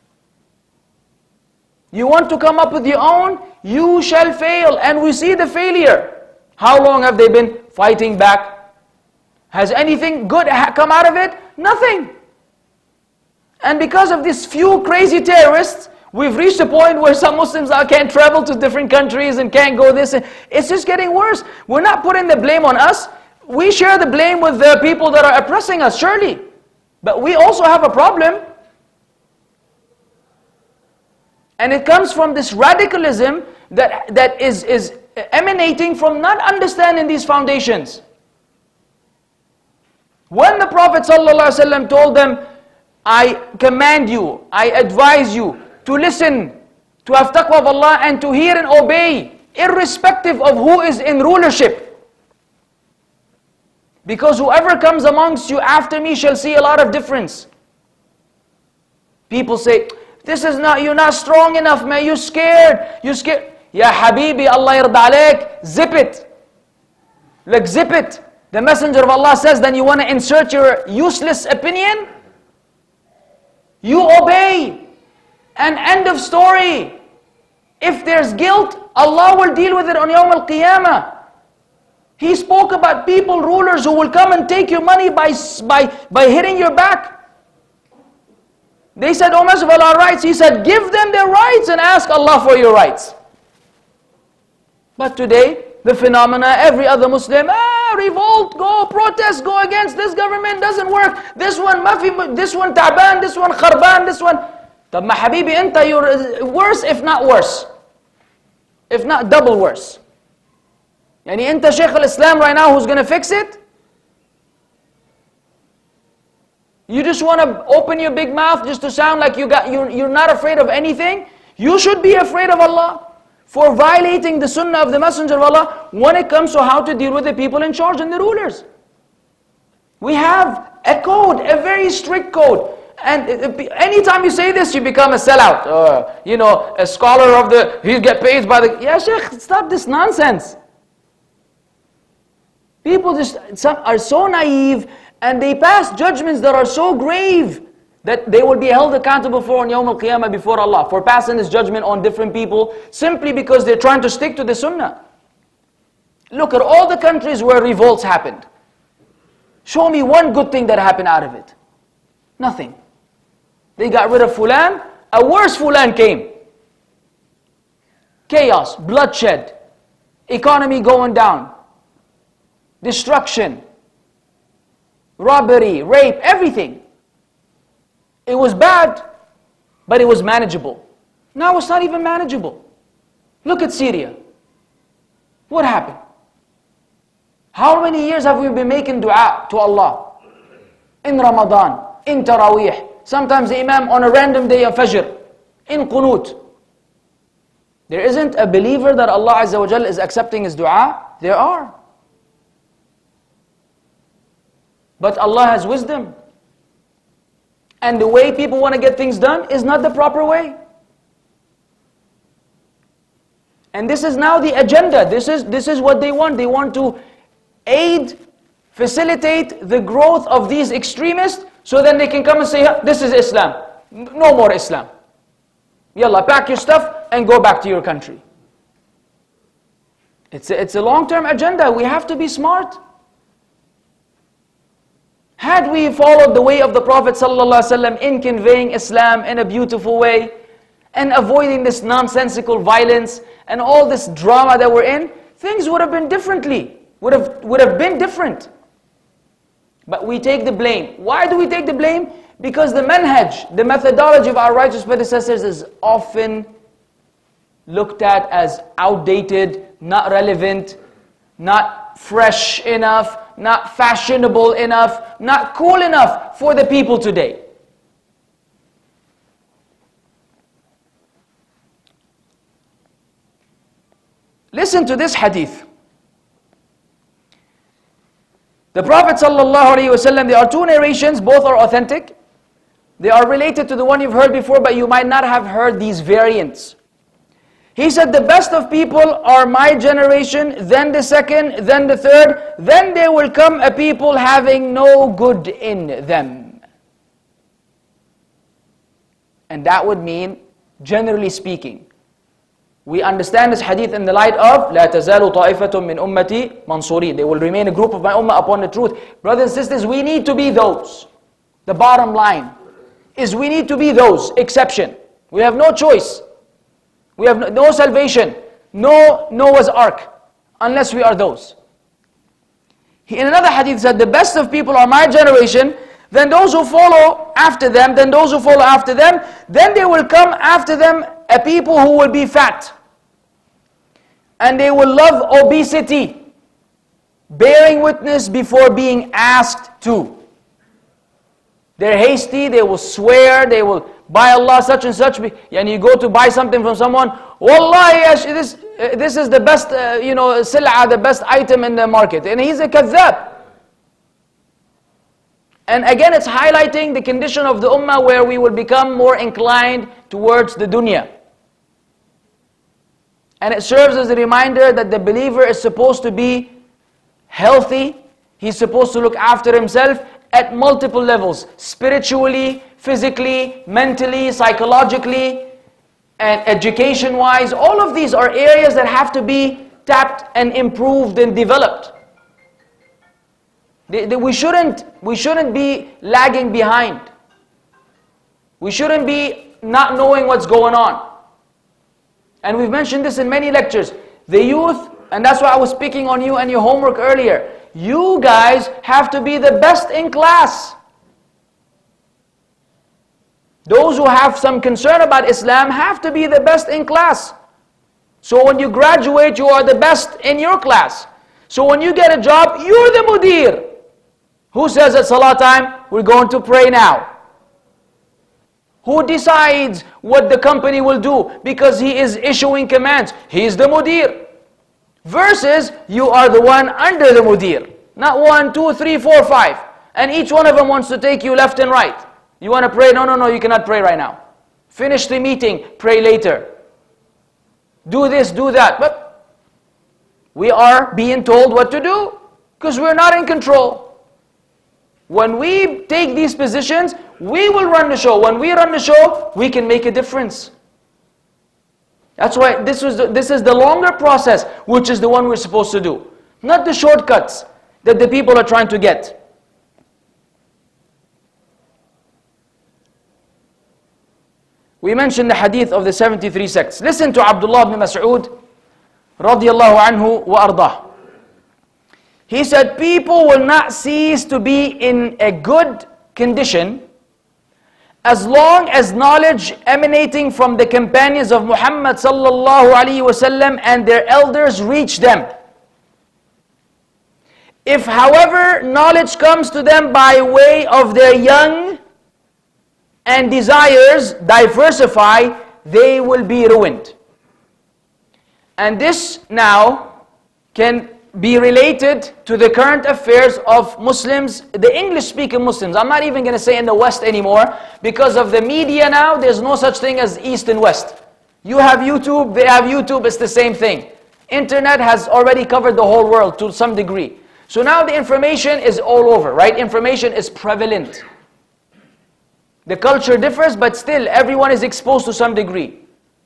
You want to come up with your own, you shall fail. And we see the failure. How long have they been fighting back? Has anything good come out of it? Nothing. And because of these few crazy terrorists, we've reached a point where some Muslims can't travel to different countries and can't go this. It's just getting worse. We're not putting the blame on us. We share the blame with the people that are oppressing us, surely. But we also have a problem. And it comes from this radicalism that is emanating from not understanding these foundations. When the Prophet ﷺ told them, I command you, I advise you to listen, to have taqwa of Allah and to hear and obey, irrespective of who is in rulership. Because whoever comes amongst you after me shall see a lot of difference. People say, you're not strong enough, man, you're scared. Ya Habibi, Allah yarda alayk, zip it. Like zip it. The Messenger of Allah says, then you want to insert your useless opinion? You obey. And end of story. If there's guilt, Allah will deal with it on Yawm al-Qiyamah. He spoke about people, rulers who will come and take your money by hitting your back. They said, O Messenger of Allah, rights. He said, give them their rights and ask Allah for your rights. But today, the phenomena, every other Muslim, revolt, go protest, go against this government, doesn't work. This one mafi, this one ta'ban, this one kharban, this one. Tab ma habibi anta, you're worse if not worse. If not double worse. Yani anta Shaykh al-Islam right now who's going to fix it? You just want to open your big mouth just to sound like you're not afraid of anything? You should be afraid of Allah for violating the sunnah of the Messenger of Allah when it comes to how to deal with the people in charge and the rulers. We have a code, a very strict code. And anytime you say this, you become a sellout. A scholar of the, he get paid by the, yeah Shaykh, stop this nonsense. People just are so naive and they pass judgments that are so grave that they will be held accountable for on Yawm al-Qiyamah before Allah for passing this judgment on different people simply because they're trying to stick to the sunnah. Look at all the countries where revolts happened. Show me one good thing that happened out of it. Nothing. They got rid of Fulan, a worse Fulan came. Chaos, bloodshed, economy going down, destruction, robbery, rape, everything. It was bad, but it was manageable. Now it's not even manageable. Look at Syria. What happened? How many years have we been making dua to Allah? In Ramadan, in Taraweeh, sometimes the Imam on a random day of Fajr, in Qunut. There isn't a believer that Allah Azza wa Jal is accepting his dua. There are. But Allah has wisdom. And the way people want to get things done is not the proper way. And this is now the agenda. This is what they want. They want to aid, facilitate the growth of these extremists, so then they can come and say, this is Islam. No more Islam. Yalla, pack your stuff and go back to your country. It's a long-term agenda. We have to be smart. Had we followed the way of the Prophet ﷺ in conveying Islam in a beautiful way and avoiding this nonsensical violence and all this drama that we're in, things would have been differently. Would have been different. But we take the blame. Why do we take the blame? Because the manhaj, the methodology of our righteous predecessors is often looked at as outdated, not relevant, not fresh enough, not fashionable enough, not cool enough for the people today. Listen to this hadith. The Prophet ﷺ, there are two narrations, both are authentic. They are related to the one you've heard before, but you might not have heard these variants. He said, the best of people are my generation, then the second, then the third, then there will come a people having no good in them. And that would mean, generally speaking, we understand this hadith in the light of لا تزال طائفة من أمتي منصورين. There will remain a group of my ummah upon the truth. Brothers and sisters, we need to be those. The bottom line is we need to be those, exception. We have no choice. We have no salvation, no Noah's Ark, unless we are those. In another hadith said, the best of people are my generation, then those who follow after them, then those who follow after them, then there will come after them a people who will be fat. And they will love obesity, bearing witness before being asked to. They're hasty, they will swear, they will buy Allah such and such, and you go to buy something from someone, Wallahi, this is the best, sil'a, the best item in the market. And he's a kadhab. And again, it's highlighting the condition of the ummah where we will become more inclined towards the dunya. And it serves as a reminder that the believer is supposed to be healthy. He's supposed to look after himself at multiple levels, spiritually, physically, mentally, psychologically, and education-wise. All of these are areas that have to be tapped and improved and developed. We shouldn't be lagging behind. We shouldn't be not knowing what's going on. And we've mentioned this in many lectures. The youth, and that's why I was picking on you and your homework earlier. You guys have to be the best in class. Those who have some concern about Islam have to be the best in class. So when you graduate, you are the best in your class. So when you get a job, you're the mudir. Who says at salah time, we're going to pray now? Who decides what the company will do because he is issuing commands? He is the mudir. Versus, you are the one under the mudir. Not 1, 2, 3, 4, 5. And each one of them wants to take you left and right. You want to pray? No, you cannot pray right now. Finish the meeting, pray later. Do this, do that. But we are being told what to do because we're not in control. When we take these positions, we will run the show. When we run the show, we can make a difference. That's why this is the longer process, which is the one we're supposed to do. Not the shortcuts that the people are trying to get. We mentioned the hadith of the 73 sects. Listen to Abdullah ibn Mas'ud radiyallahu anhu wa ardah. He said, people will not cease to be in a good condition as long as knowledge emanating from the companions of Muhammad sallallahu alaihi wasallam and their elders reach them. If, however, knowledge comes to them by way of their young and desires diversify, they will be ruined. And this now can be related to the current affairs of Muslims, the English-speaking Muslims. I'm not even going to say in the West anymore, because of the media now, there's no such thing as East and West. You have YouTube, they have YouTube, it's the same thing. Internet has already covered the whole world to some degree. So now the information is all over, right? Information is prevalent. The culture differs, but still everyone is exposed to some degree.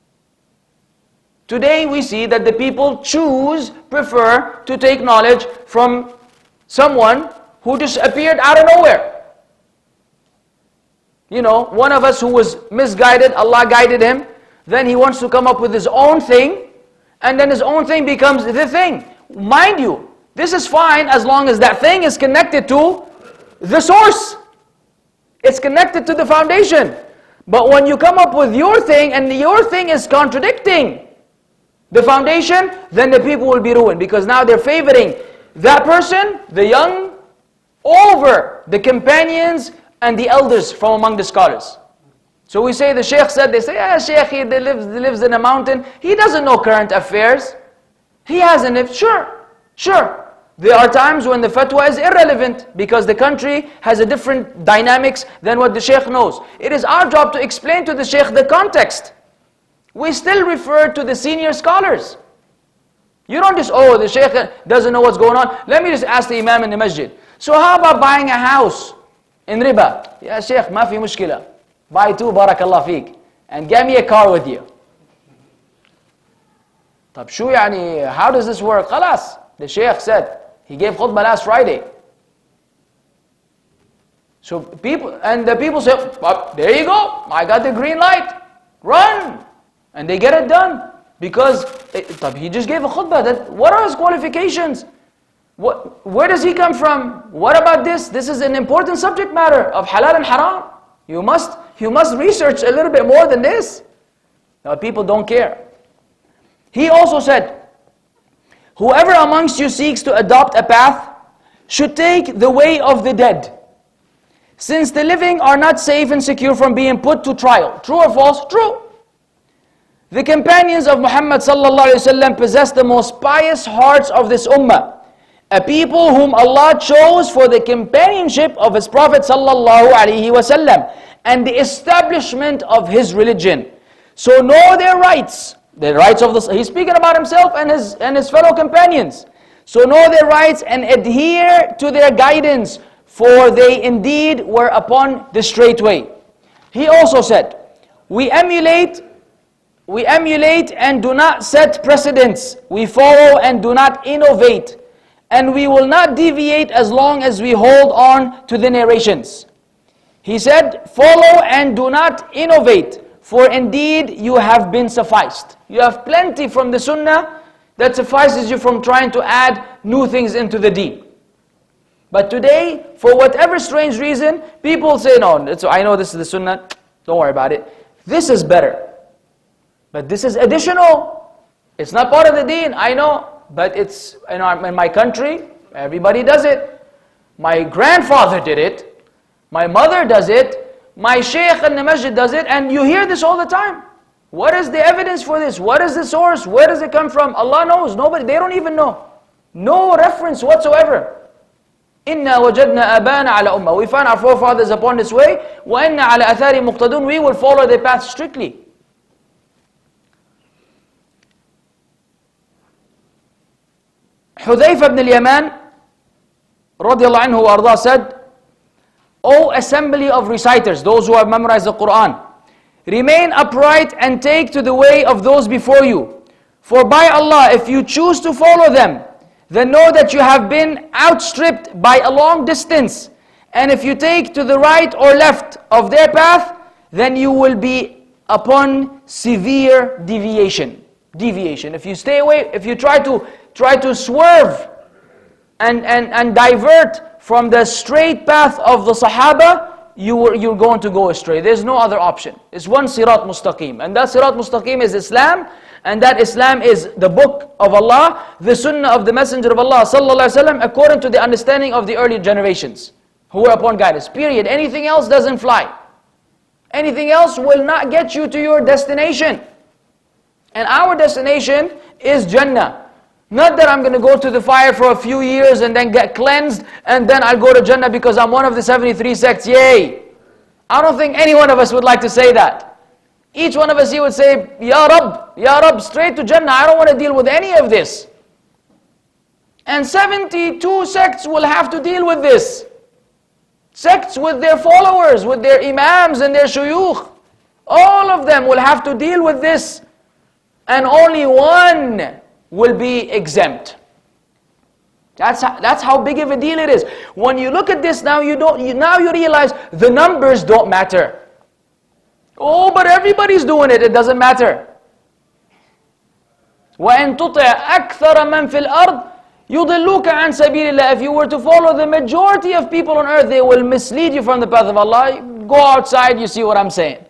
Today we see that the people prefer to take knowledge from someone who just appeared out of nowhere. You know, one of us who was misguided, Allah guided him, then he wants to come up with his own thing, and then his own thing becomes the thing. Mind you, this is fine as long as that thing is connected to the source. It's connected to the foundation. But when you come up with your thing, and your thing is contradicting the foundation, then the people will be ruined, because now they're favoring that person, the young, over the companions and the elders from among the scholars. So we say the Shaikh said, they say, Shaikh, he lives in a mountain, he doesn't know current affairs. He hasn't lived, sure. There are times when the fatwa is irrelevant, because the country has a different dynamics than what the Shaikh knows. It is our job to explain to the Shaikh the context. We still refer to the senior scholars. You don't just, the Shaykh doesn't know what's going on. Let me just ask the Imam in the masjid. So how about buying a house in riba? Ya Shaykh, ma fi mushkila. Buy two, barakallah feek. And get me a car with you. طب شو يعني, how does this work? خلاص. The Shaykh said, he gave khutbah last Friday. So the people say, there you go, I got the green light. Run! And they get it done. Because he just gave a khutbah. What are his qualifications? Where does he come from? What about this? This is an important subject matter of halal and haram. You must research a little bit more than this. Now people don't care. He also said, whoever amongst you seeks to adopt a path should take the way of the dead, since the living are not safe and secure from being put to trial. True or false? True. The companions of Muhammad sallallahu alaihi wasallam possessed the most pious hearts of this ummah, a people whom Allah chose for the companionship of His Prophet sallallahu alaihi wasallam and the establishment of his religion. So know their rights, the rights of he's speaking about himself and his fellow companions. So know their rights and adhere to their guidance, for they indeed were upon the straight way. He also said, we emulate and do not set precedents. We follow and do not innovate. And we will not deviate as long as we hold on to the narrations. He said, follow and do not innovate, for indeed you have been sufficed. You have plenty from the Sunnah that suffices you from trying to add new things into the deen. But today, for whatever strange reason, people say, no, I know this is the Sunnah, don't worry about it. This is better. But this is additional. It's not part of the deen, I know. But it's in my country, everybody does it. My grandfather did it. My mother does it. My Shaykh in the masjid does it. And you hear this all the time. What is the evidence for this? What is the source? Where does it come from? Allah knows. Nobody, they don't even know. No reference whatsoever. Inna wajadna abana ala ummah. We find our forefathers upon this way. Wa inna ala athari muqtadun. We will follow their path strictly. Hudhayfa ibn al-Yaman radiallahu anhu wa ardah said, O assembly of reciters, those who have memorized the Quran, remain upright and take to the way of those before you. For by Allah, if you choose to follow them, then know that you have been outstripped by a long distance. And if you take to the right or left of their path, then you will be upon severe deviation. If you stay away, if you try to swerve and divert from the straight path of the Sahaba, you're going to go astray. There's no other option. It's one sirat mustaqim. And that sirat mustaqim is Islam. And that Islam is the book of Allah, the sunnah of the Messenger of Allah sallallahu alaihi wasallam, according to the understanding of the early generations who were upon guidance. Period. Anything else doesn't fly. Anything else will not get you to your destination. And our destination is Jannah. Not that I'm going to go to the fire for a few years and then get cleansed and then I'll go to Jannah because I'm one of the 73 sects. Yay! I don't think any one of us would like to say that. Each one of us here would say, Ya Rabb, straight to Jannah. I don't want to deal with any of this. And 72 sects will have to deal with this. Sects with their followers, with their imams and their shuyukh. All of them will have to deal with this. And only one will be exempt. That's how big of a deal it is. When you look at this now, now you realize the numbers don't matter. Oh, but everybody's doing it. It doesn't matter. وَإِن تُطِعْ أَكْثَرَ مَنْ فِي الْأَرْضِ يُضِلُّكَ عَنْ سَبِيلِ اللَّهِ. If you were to follow the majority of people on earth, they will mislead you from the path of Allah. Go outside, you see what I'm saying.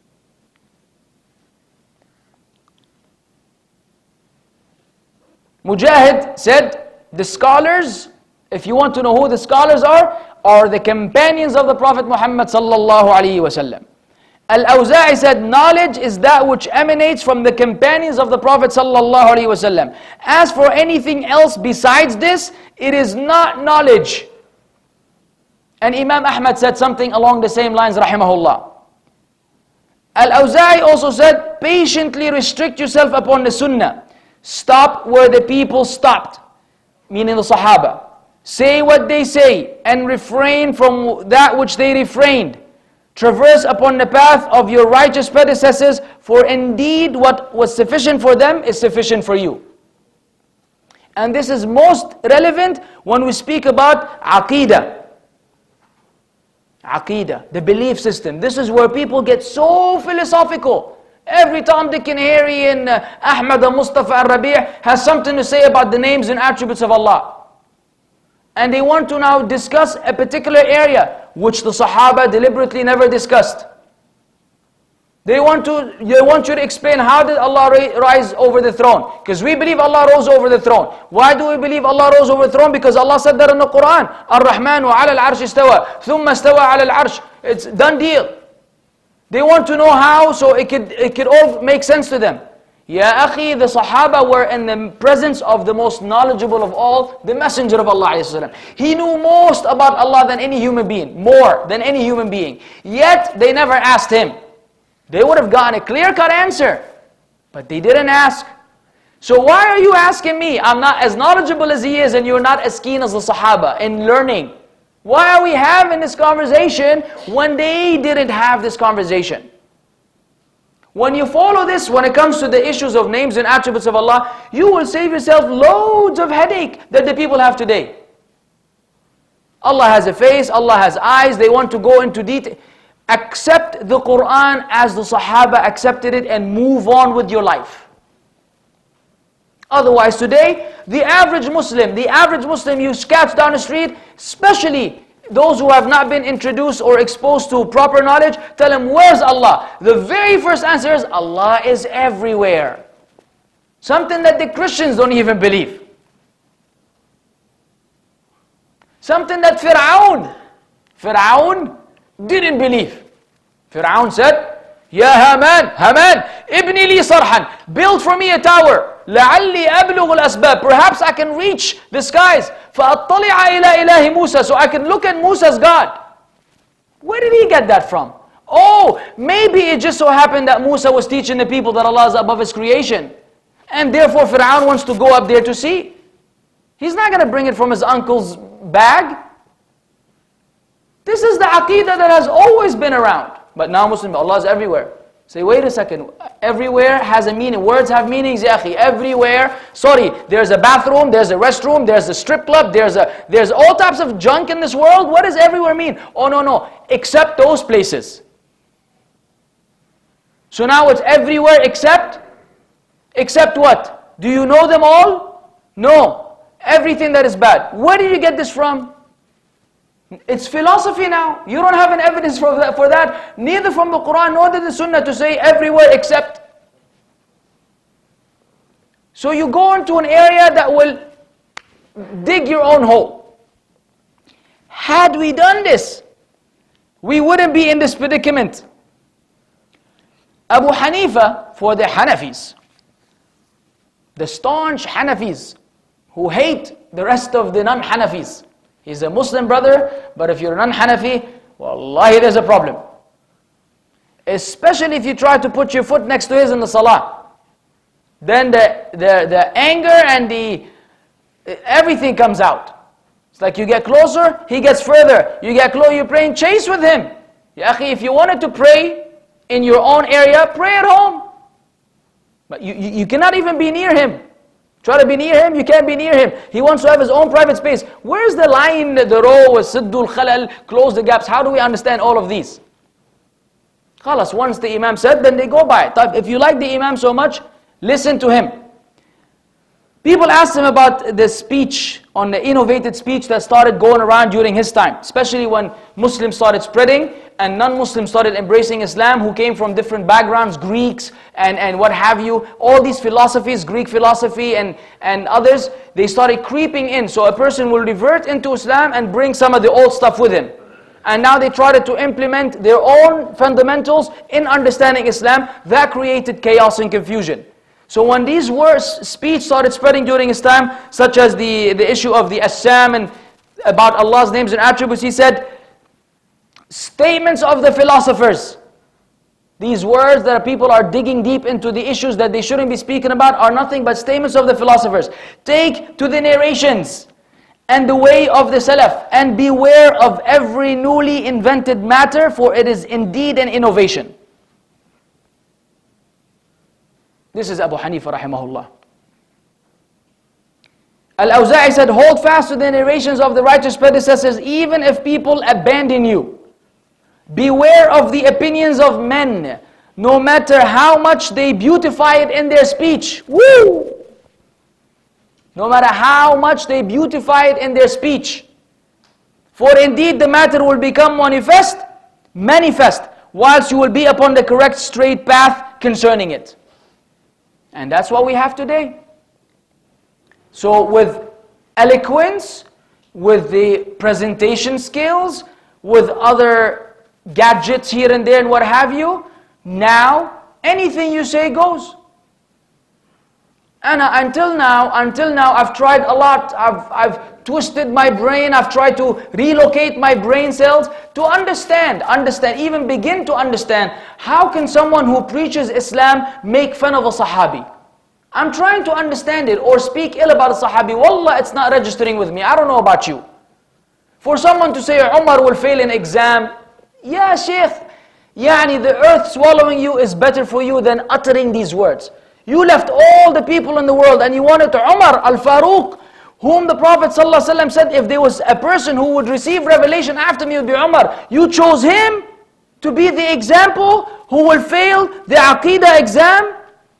Mujahid said, the scholars, if you want to know who the scholars are the companions of the Prophet Muhammad sallallahu alaihi wasallam. Al-Awza'i said, knowledge is that which emanates from the companions of the Prophet sallallahu alaihi wasallam. As for anything else besides this, it is not knowledge. And Imam Ahmad said something along the same lines, rahimahullaah. Al-Awza'i also said, patiently restrict yourself upon the Sunnah. Stop where the people stopped, meaning the Sahaba. Say what they say and refrain from that which they refrained. Traverse upon the path of your righteous predecessors, for indeed what was sufficient for them is sufficient for you. And this is most relevant when we speak about Aqidah. Aqidah, the belief system. This is where people get so philosophical. Every Tom, Dick and Harry and Ahmad and Mustafa and Rabi' has something to say about the names and attributes of Allah. And they want to now discuss a particular area which the Sahaba deliberately never discussed. They want you to explain, how did Allah rise over the throne? Because we believe Allah rose over the throne. Why do we believe Allah rose over the throne? Because Allah said that in the Quran. Ar-Rahmanu ala al-arsh istawa, thumma istawa ala al-arsh. It's done deal. They want to know how, so it could all make sense to them. Ya akhi, the Sahaba were in the presence of the most knowledgeable of all, the Messenger of Allah. He knew most about Allah than any human being, more than any human being. Yet, they never asked him. They would have gotten a clear-cut answer, but they didn't ask. So why are you asking me? I'm not as knowledgeable as he is, and you're not as keen as the Sahaba in learning. Why are we having this conversation when they didn't have this conversation? When you follow this, when it comes to the issues of names and attributes of Allah, you will save yourself loads of headache that the people have today. Allah has a face, Allah has eyes, they want to go into detail. Accept the Quran as the Sahaba accepted it and move on with your life. Otherwise today, the average Muslim you catch down the street, especially those who have not been introduced or exposed to proper knowledge, tell them, where's Allah? The very first answer is, Allah is everywhere. Something that the Christians don't even believe. Something that Fir'aun didn't believe. Fir'aun said, Ya Haman, ibni li sarhan, build for me a tower. لَعَلِّي أَبْلُغُ الْأَسْبَابِ, perhaps I can reach the skies. فَأَطَّلِعَ إِلَىٰ إِلَهِ مُوسَى, so I can look at Musa's God. Where did he get that from? Oh, maybe it just so happened that Musa was teaching the people that Allah is above His creation. And therefore Fir'aun wants to go up there to see. He's not going to bring it from his uncle's bag. This is the aqidah that has always been around. But now Muslim, Allah is everywhere. Say, wait a second, everywhere has a meaning. Words have meanings, ya akhi. Everywhere, sorry, there's a bathroom, there's a restroom, there's a strip club, there's all types of junk in this world. What does everywhere mean? Oh no, except those places. So now it's everywhere except what? Do you know them all? No. Everything that is bad. Where did you get this from? It's philosophy now. You don't have an evidence for that, neither from the Quran nor the Sunnah to say everywhere except. So you go into an area that will dig your own hole. Had we done this, we wouldn't be in this predicament. Abu Hanifa, for the Hanafis, the staunch Hanafis who hate the rest of the non-Hanafis. He's a Muslim brother, but if you're a non-Hanafi, wallahi there's a problem. Especially if you try to put your foot next to his in the salah. Then the anger and everything comes out. It's like you get closer, he gets further. You get closer, you're praying chase with him. Ya akhi, if you wanted to pray in your own area, pray at home. But you cannot even be near him. Try to be near him, you can't be near him. He wants to have his own private space. Where's the line, the row, siddul khalal, close the gaps? How do we understand all of these? Khalas, once the Imam said, then they go by it. If you like the Imam so much, listen to him. People asked him about the speech, on the innovated speech that started going around during his time, especially when Muslims started spreading and non-Muslims started embracing Islam, who came from different backgrounds, Greeks and what have you. All these philosophies, Greek philosophy and others, they started creeping in. So a person will revert into Islam and bring some of the old stuff with him. And now they tried to implement their own fundamentals in understanding Islam. That created chaos and confusion. So when these words, speech started spreading during his time, such as the issue of the Assam and about Allah's names and attributes, he said, statements of the philosophers. These words that people are digging deep into the issues that they shouldn't be speaking about are nothing but statements of the philosophers. Take to the narrations and the way of the Salaf, and beware of every newly invented matter, for it is indeed an innovation. This is Abu Hanifa rahimahullah. Al-Awza'i said, hold fast to the narrations of the righteous predecessors, even if people abandon you. Beware of the opinions of men, no matter how much they beautify it in their speech. Woo! No matter how much they beautify it in their speech. For indeed the matter will become manifest, whilst you will be upon the correct straight path concerning it. And that's what we have today. So with eloquence, with the presentation skills, with other gadgets here and there and what have you, now anything you say goes. And until now I've tried a lot. I've twisted my brain. I've tried to relocate my brain cells to understand, even begin to understand, how can someone who preaches Islam make fun of a Sahabi? I'm trying to understand it, or speak ill about a Sahabi. Wallah, it's not registering with me. I don't know about you. For someone to say Umar will fail an exam, yeah, Shaykh, yani the earth swallowing you is better for you than uttering these words. You left all the people in the world and you wanted to Umar al-Faruq, whom the Prophet ﷺ said, if there was a person who would receive revelation after me, it would be Umar. You chose him to be the example who will fail the Aqidah exam?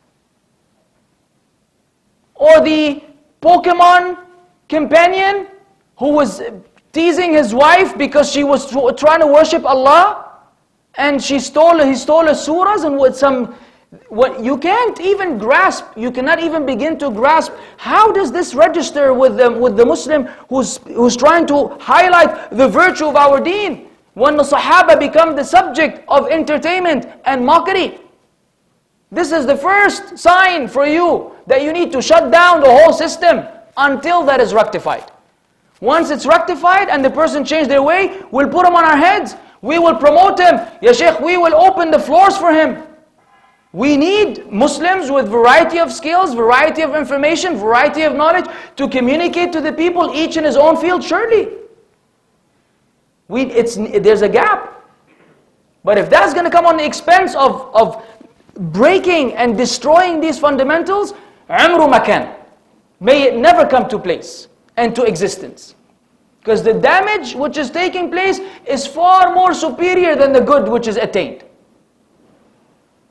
Or the Pokemon companion who was teasing his wife because she was trying to worship Allah, and he stole his surahs and with some... What you can't even grasp, you cannot even begin to grasp. How does this register with the Muslim who's trying to highlight the virtue of our deen, when the Sahaba become the subject of entertainment and mockery? This is the first sign for you that you need to shut down the whole system until that is rectified. Once it's rectified and the person changed their way, we'll put him on our heads. We will promote him. Ya Shaykh, we will open the floors for him. We need Muslims with variety of skills, variety of information, variety of knowledge to communicate to the people, each in his own field, surely. There's a gap. But if that's going to come on the expense of breaking and destroying these fundamentals, Umru makan. May it never come to place and to existence. Because the damage which is taking place is far more superior than the good which is attained.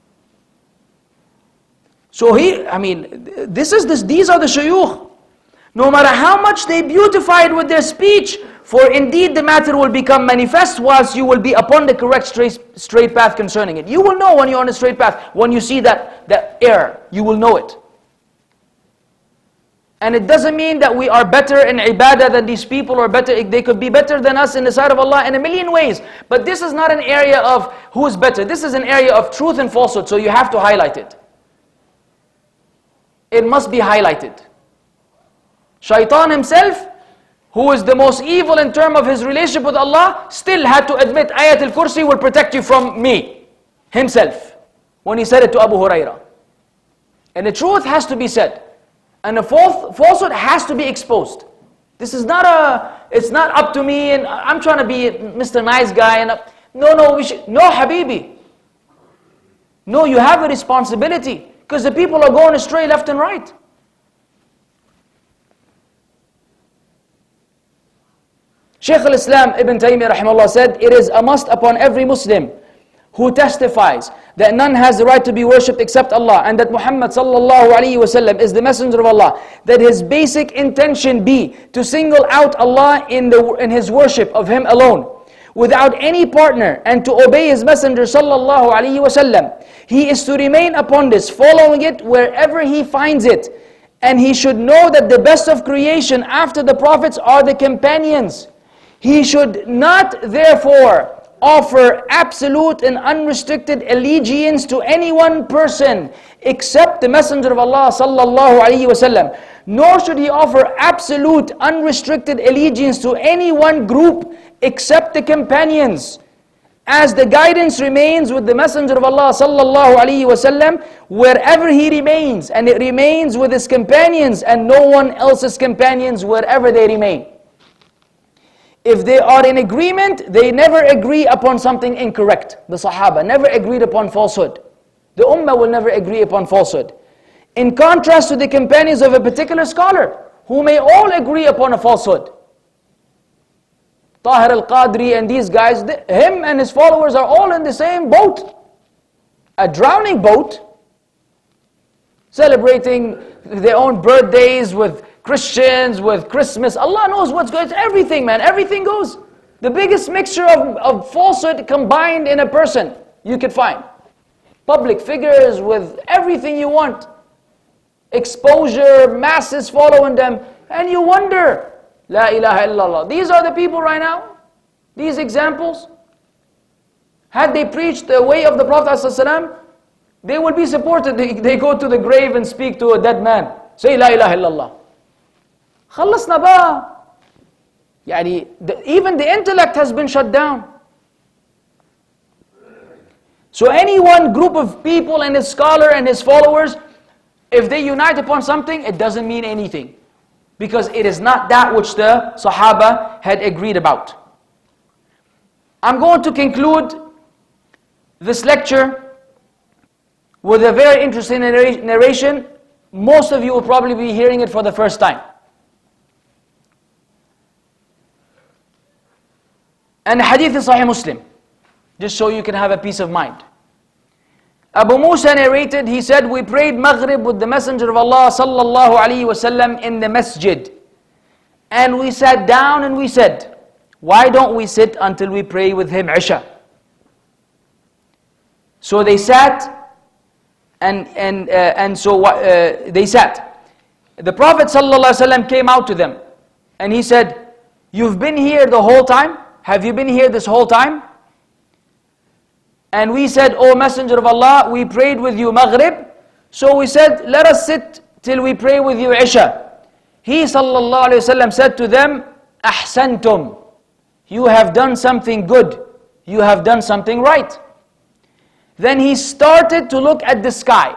So these are the shuyukh. no matter how much they beautify it with their speech, for indeed the matter will become manifest whilst you will be upon the correct straight path concerning it. You will know when you're on a straight path. When you see that error, you will know it. And it doesn't mean that we are better in ibadah than these people, or better. They could be better than us in the sight of Allah in a million ways. But this is not an area of who is better. This is an area of truth and falsehood, so you have to highlight it. It must be highlighted. Shaitan himself, who is the most evil in terms of his relationship with Allah, still had to admit Ayat al-Kursi will protect you from me, himself, when he said it to Abu Hurairah. And the truth has to be said. And the falsehood has to be exposed. This is not it's not up to me and I'm trying to be Mr. Nice Guy. And no, Habibi. No, you have a responsibility, because the people are going astray left and right. Shaykh al-Islam Ibn Taimiyyah rahimahullah said, it is a must upon every Muslim who testifies that none has the right to be worshipped except Allah, and that Muhammad sallallahu alaihi wasallam is the messenger of Allah, that his basic intention be to single out Allah in his worship of Him alone, without any partner, and to obey His messenger sallallahu alaihi wasallam. He is to remain upon this, following it wherever he finds it, and he should know that the best of creation after the prophets are the companions. He should not therefore offer absolute and unrestricted allegiance to any one person except the Messenger of Allah sallallahu alaihi wasallam. Nor should he offer absolute unrestricted allegiance to any one group except the companions, as the guidance remains with the Messenger of Allah sallallahu alaihi wasallam wherever he remains, and it remains with his companions and no one else's companions wherever they remain. If they are in agreement, they never agree upon something incorrect. The Sahaba never agreed upon falsehood. The Ummah will never agree upon falsehood. In contrast to the companions of a particular scholar, who may all agree upon a falsehood. Tahir al-Qadri and these guys, him and his followers are all in the same boat. A drowning boat, celebrating their own birthdays with Christians, with Christmas. Allah knows what's going on. It's everything, man. Everything goes. The biggest mixture of falsehood combined in a person you could find. Public figures with everything you want. Exposure, masses following them. And you wonder, La ilaha illallah. These are the people right now. These examples. Had they preached the way of the Prophet ﷺ, they would be supported. They go to the grave and speak to a dead man. Say La ilaha illallah. خلصنا بقى. Even the intellect has been shut down. So any one group of people and his scholar and his followers, if they unite upon something, it doesn't mean anything. Because it is not that which the Sahaba had agreed about. I'm going to conclude this lecture with a very interesting narration. Most of you will probably be hearing it for the first time. And the hadith is Sahih Muslim, just so you can have a peace of mind. Abu Musa narrated, he said, we prayed Maghrib with the Messenger of Allah sallallahu alaihi wasallam in the masjid. And we sat down and we said, why don't we sit until we pray with him Isha? So they sat, they sat. The Prophet sallallahu alaihi wasallam came out to them, and he said, you've been here the whole time? Have you been here this whole time? And we said, O Messenger of Allah, we prayed with you Maghrib. So we said, let us sit till we pray with you Isha. He sallallahu alayhi wasallam said to them, Ahsantum. You have done something good. You have done something right. Then he started to look at the sky.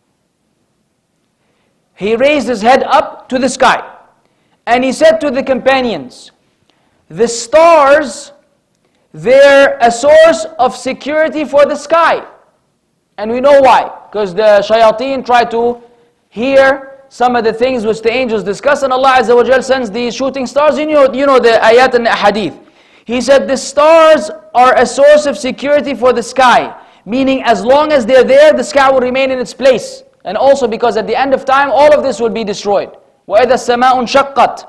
He raised his head up to the sky. And he said to the companions, the stars, they're a source of security for the sky. And we know why. Because the shayateen try to hear some of the things which the angels discuss, and Allah Azza wa Jal sends these shooting stars. You know the ayat and the hadith. He said the stars are a source of security for the sky. Meaning as long as they're there, the sky will remain in its place. And also because at the end of time, all of this will be destroyed. وَإِذَا السَّمَاءُ انشَقَّتْ.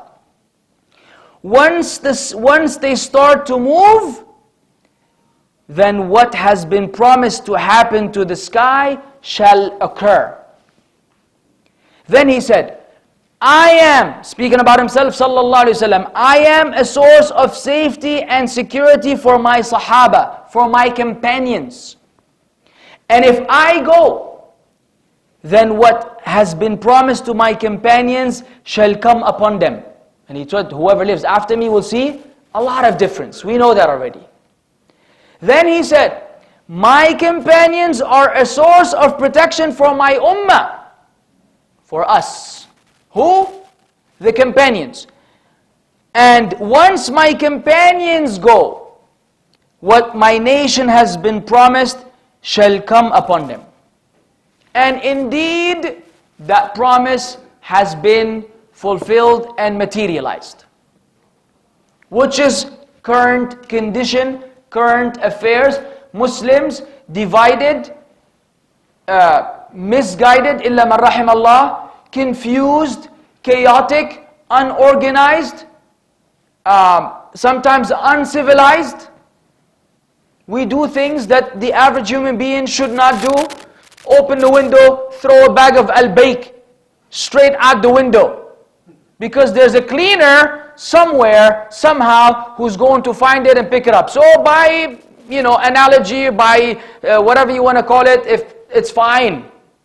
Once they start to move, then what has been promised to happen to the sky shall occur. Then he said, I am, speaking about himself sallallahu alaihi wasallam, I am a source of safety and security for my sahaba, for my companions. And if I go, then what has been promised to my companions shall come upon them. And he told, whoever lives after me will see a lot of difference. We know that already. Then he said, my companions are a source of protection for my ummah, for us. Who? The companions. And once my companions go, what my nation has been promised shall come upon them. And indeed, that promise has been fulfilled and materialized. Which is current condition, current affairs. Muslims divided, misguided, illa man rahimahullaah, confused, chaotic, unorganized, sometimes uncivilized. We do things that the average human being should not do. Open the window, throw a bag of al-bake straight out the window. Because there's a cleaner somewhere, somehow, who's going to find it and pick it up. So by, analogy, by whatever you want to call it, if it's fine.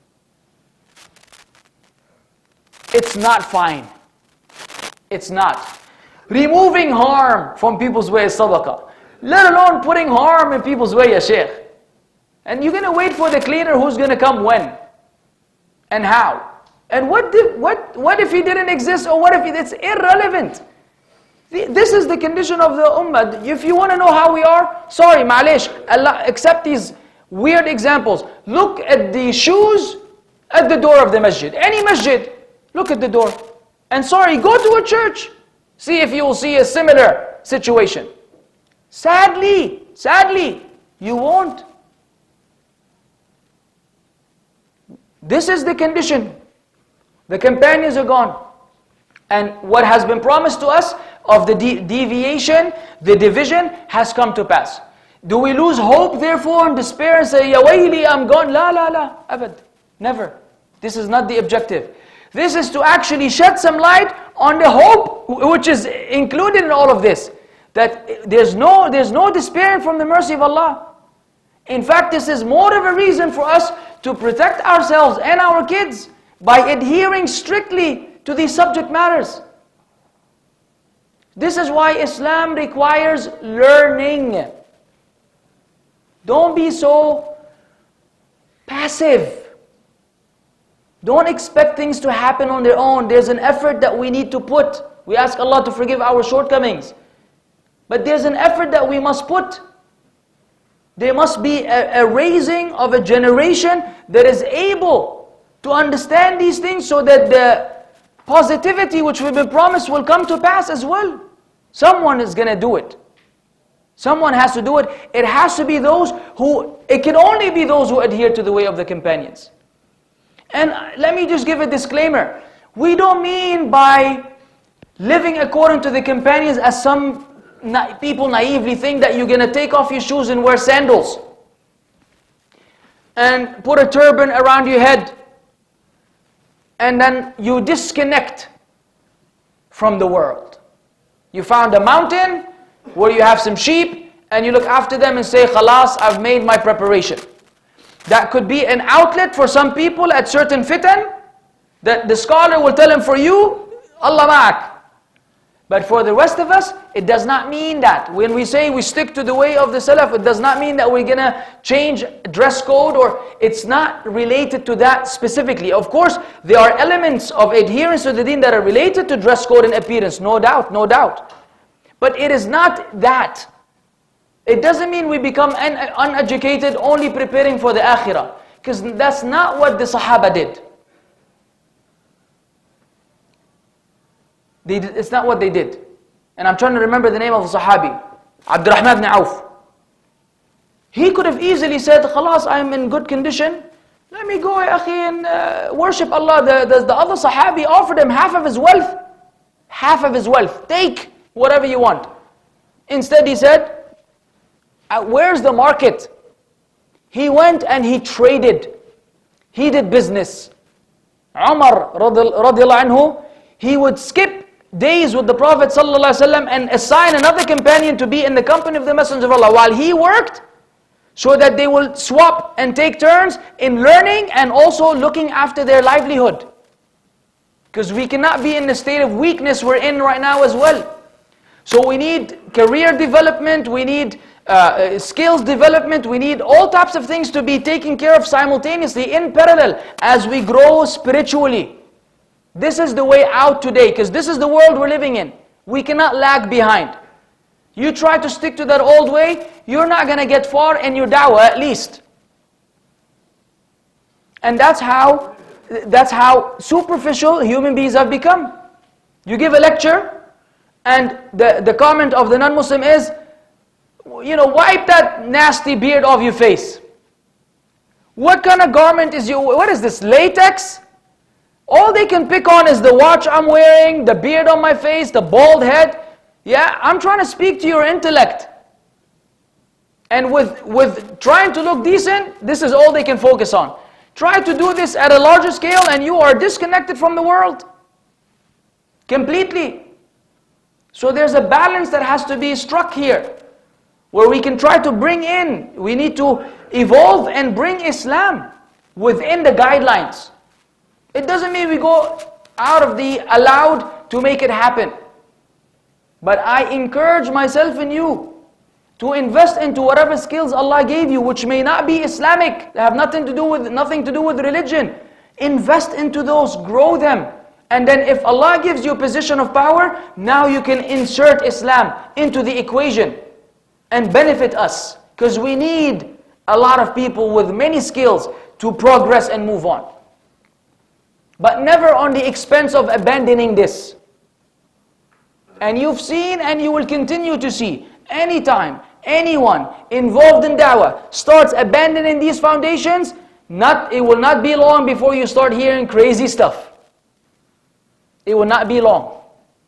It's not fine. It's not. Removing harm from people's way is sadaqah. Let alone putting harm in people's way, ya Shaikh. And you're going to wait for the cleaner who's going to come when? And how? And what if he didn't exist, or what if it's irrelevant? This is the condition of the ummah. If you want to know how we are, sorry, ma'alish, Allah, accept these weird examples. Look at the shoes at the door of the masjid. Any masjid, look at the door. And sorry, go to a church. See if you will see a similar situation. Sadly, you won't. This is the condition. The companions are gone. And what has been promised to us of the deviation, the division, has come to pass. Do we lose hope therefore and despair and say, Ya wayli, I'm gone? La, abad. Never. This is not the objective. This is to actually shed some light on the hope which is included in all of this. That there's no despairing from the mercy of Allah. In fact, this is more of a reason for us to protect ourselves and our kids by adhering strictly to these subject matters. This is why Islam requires learning. Don't be so passive. Don't expect things to happen on their own. There's an effort that we need to put. We ask Allah to forgive our shortcomings. But there's an effort that we must put. There must be a raising of a generation that is able to understand these things so that the positivity which we've been promised will come to pass as well. Someone is going to do it. Someone has to do it. It has to be those who, it can only be those who adhere to the way of the companions. And let me just give a disclaimer. We don't mean by living according to the companions as some people naively think that you're going to take off your shoes and wear sandals and put a turban around your head and then you disconnect from the world. You found a mountain where you have some sheep and you look after them and say, Khalas, I've made my preparation. That could be an outlet for some people at certain fitan, that the scholar will tell him, for you, Allah ma'ak. But for the rest of us, it does not mean that. When we say we stick to the way of the Salaf, it does not mean that we're going to change dress code, or it's not related to that specifically. Of course, there are elements of adherence to the deen that are related to dress code and appearance, no doubt. But it is not that. It doesn't mean we become uneducated, only preparing for the akhirah. Because that's not what the Sahaba did. It's not what they did. And I'm trying to remember the name of the Sahabi. Abdurrahman ibn Auf. He could have easily said, Khalas, I'm in good condition. Let me go, ya akhi, and worship Allah. The other Sahabi offered him half of his wealth. Half of his wealth. Take whatever you want. Instead he said, where's the market? He went and he traded. He did business. Umar radiallahu anhu, he would skip days with the Prophet ﷺ and assign another companion to be in the company of the Messenger of Allah while he worked, so that they will swap and take turns in learning and also looking after their livelihood. Because we cannot be in the state of weakness we're in right now as well. So we need career development, we need skills development, we need all types of things to be taken care of simultaneously in parallel as we grow spiritually. This is the way out today, because this is the world we're living in. We cannot lag behind. You try to stick to that old way, you're not going to get far in your da'wah at least. And that's how superficial human beings have become. You give a lecture, and the comment of the non-Muslim is, wipe that nasty beard off your face. What kind of garment is what is this, latex? All they can pick on is the watch I'm wearing, the beard on my face, the bald head. Yeah, I'm trying to speak to your intellect. And with trying to look decent, this is all they can focus on. Try to do this at a larger scale and you are disconnected from the world. Completely. So there's a balance that has to be struck here, where we can try to bring in, we need to evolve and bring Islam within the guidelines. It doesn't mean we go out of the allowed to make it happen. But I encourage myself and you to invest into whatever skills Allah gave you, which may not be Islamic, they have nothing to do with religion. Invest into those, grow them. And then if Allah gives you a position of power, now you can insert Islam into the equation and benefit us. Because we need a lot of people with many skills to progress and move on. But never on the expense of abandoning this. And you've seen and you will continue to see, anytime anyone involved in da'wah starts abandoning these foundations, it will not be long before you start hearing crazy stuff. It will not be long.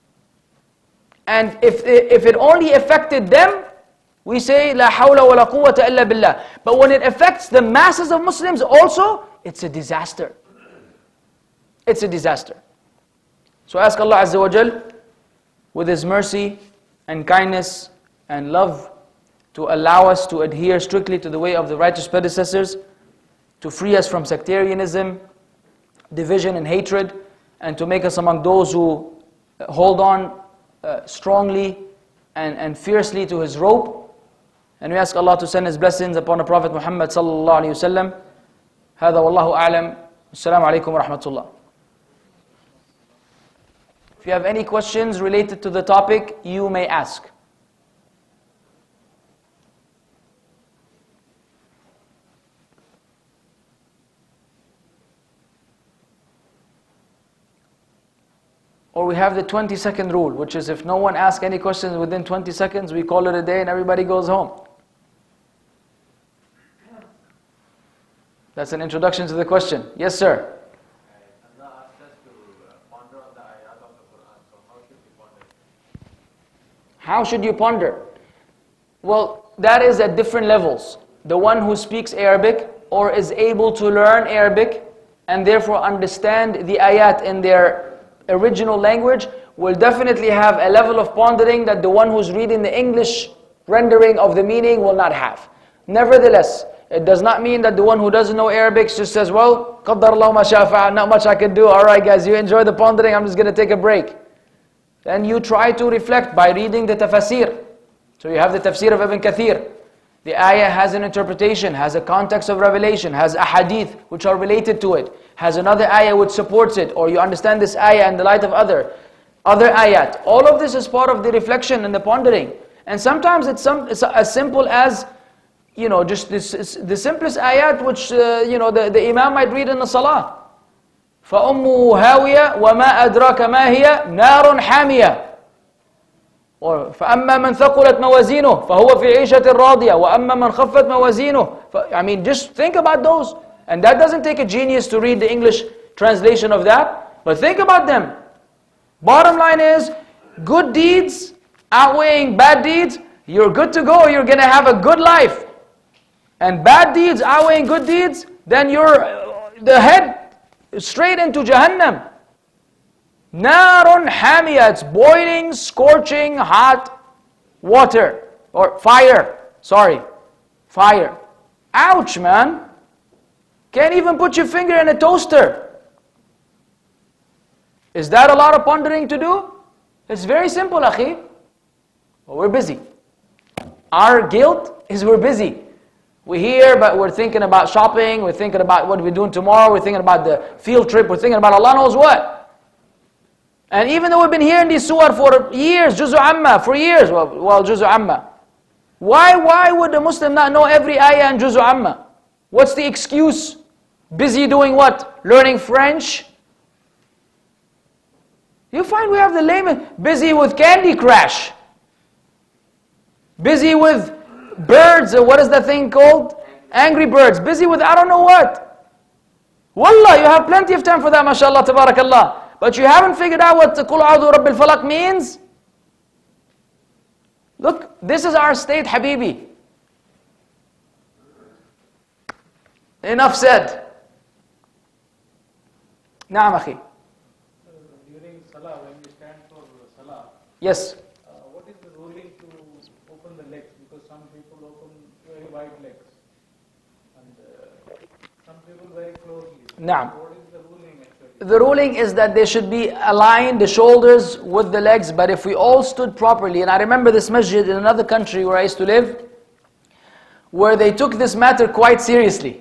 And if it only affected them, we say, La hawla wa la quwwata illa billah. But when it affects the masses of Muslims also, it's a disaster. It's a disaster. So ask Allah Azza wa Jal, with His mercy and kindness and love, to allow us to adhere strictly to the way of the righteous predecessors, to free us from sectarianism, division and hatred, and to make us among those who hold on strongly and fiercely to His rope. And we ask Allah to send His blessings upon the Prophet Muhammad sallallahu alaihi wasallam. هذا والله أعلم. السلام عليكم ورحمة الله. If you have any questions related to the topic, you may ask. Or we have the 20-second rule, which is if no one asks any questions within 20 seconds, we call it a day and everybody goes home. That's an introduction to the question. Yes, sir. How should you ponder? Well, that is at different levels. The one who speaks Arabic or is able to learn Arabic and therefore understand the ayat in their original language will definitely have a level of pondering that the one who's reading the English rendering of the meaning will not have. Nevertheless, it does not mean that the one who doesn't know Arabic just says, well, qaddar Allah ma shaa fa'al, not much I can do. Alright guys, you enjoy the pondering, I'm just going to take a break. Then you try to reflect by reading the tafsir. So you have the tafsir of Ibn Kathir. The ayah has an interpretation, has a context of revelation, has ahadith which are related to it, has another ayah which supports it, or you understand this ayah in the light of other ayat. All of this is part of the reflection and the pondering. And sometimes it's as simple as, just the simplest ayat which, the imam might read in the salah. فَأُمُّهُ هَاوِيَةٌ وَمَا أَدْرَاكَ مَا هِيَ نَارٌ حَامِيَةٌ. Or فَأَمَّا مَنْ ثَقُلَتْ مَوَازِينُهُ فَهُوَ فِي عِيشَةٍ رَاضِيَةٍ وَأَمَّا مَنْ خَفَّتْ مَوَازِينُهُ. Just think about those. And that doesn't take a genius to read the English translation of that. But think about them. Bottom line is, good deeds outweighing bad deeds, you're good to go, you're going to have a good life. And bad deeds outweighing good deeds, then you're the head straight into Jahannam. Narun hamiyah, it's boiling, scorching, hot water. Or fire, sorry, fire. Ouch, man. Can't even put your finger in a toaster. Is that a lot of pondering to do? It's very simple, akhi. Well, we're busy. Our guilt is we're busy. We're here, but we're thinking about shopping, we're thinking about what we're doing tomorrow, we're thinking about the field trip, we're thinking about Allah knows what. And even though we've been hearing these surah for years, Juzu Amma, for years, well, Juzu Amma. Why would a Muslim not know every ayah in Juzu Amma? What's the excuse? Busy doing what? Learning French? You find we have the lamest, busy with Candy Crush. Busy with birds, or what is that thing called? Angry Birds. Busy with I don't know what. Wallah, you have plenty of time for that, mashallah, tabarakallah. But you haven't figured out what Qul A'udhu Rabbil Falaq means? Look, this is our state, Habibi. Enough said. Na'am, akhi. During Salah, when we stand for Salah, yes. What is the ruling to open the legs? Because some people open very wide legs and some people very closely. Na'am. What is the ruling actually? The ruling is that they should be aligned, the shoulders with the legs, but if we all stood properly, and I remember this masjid in another country where I used to live, where they took this matter quite seriously.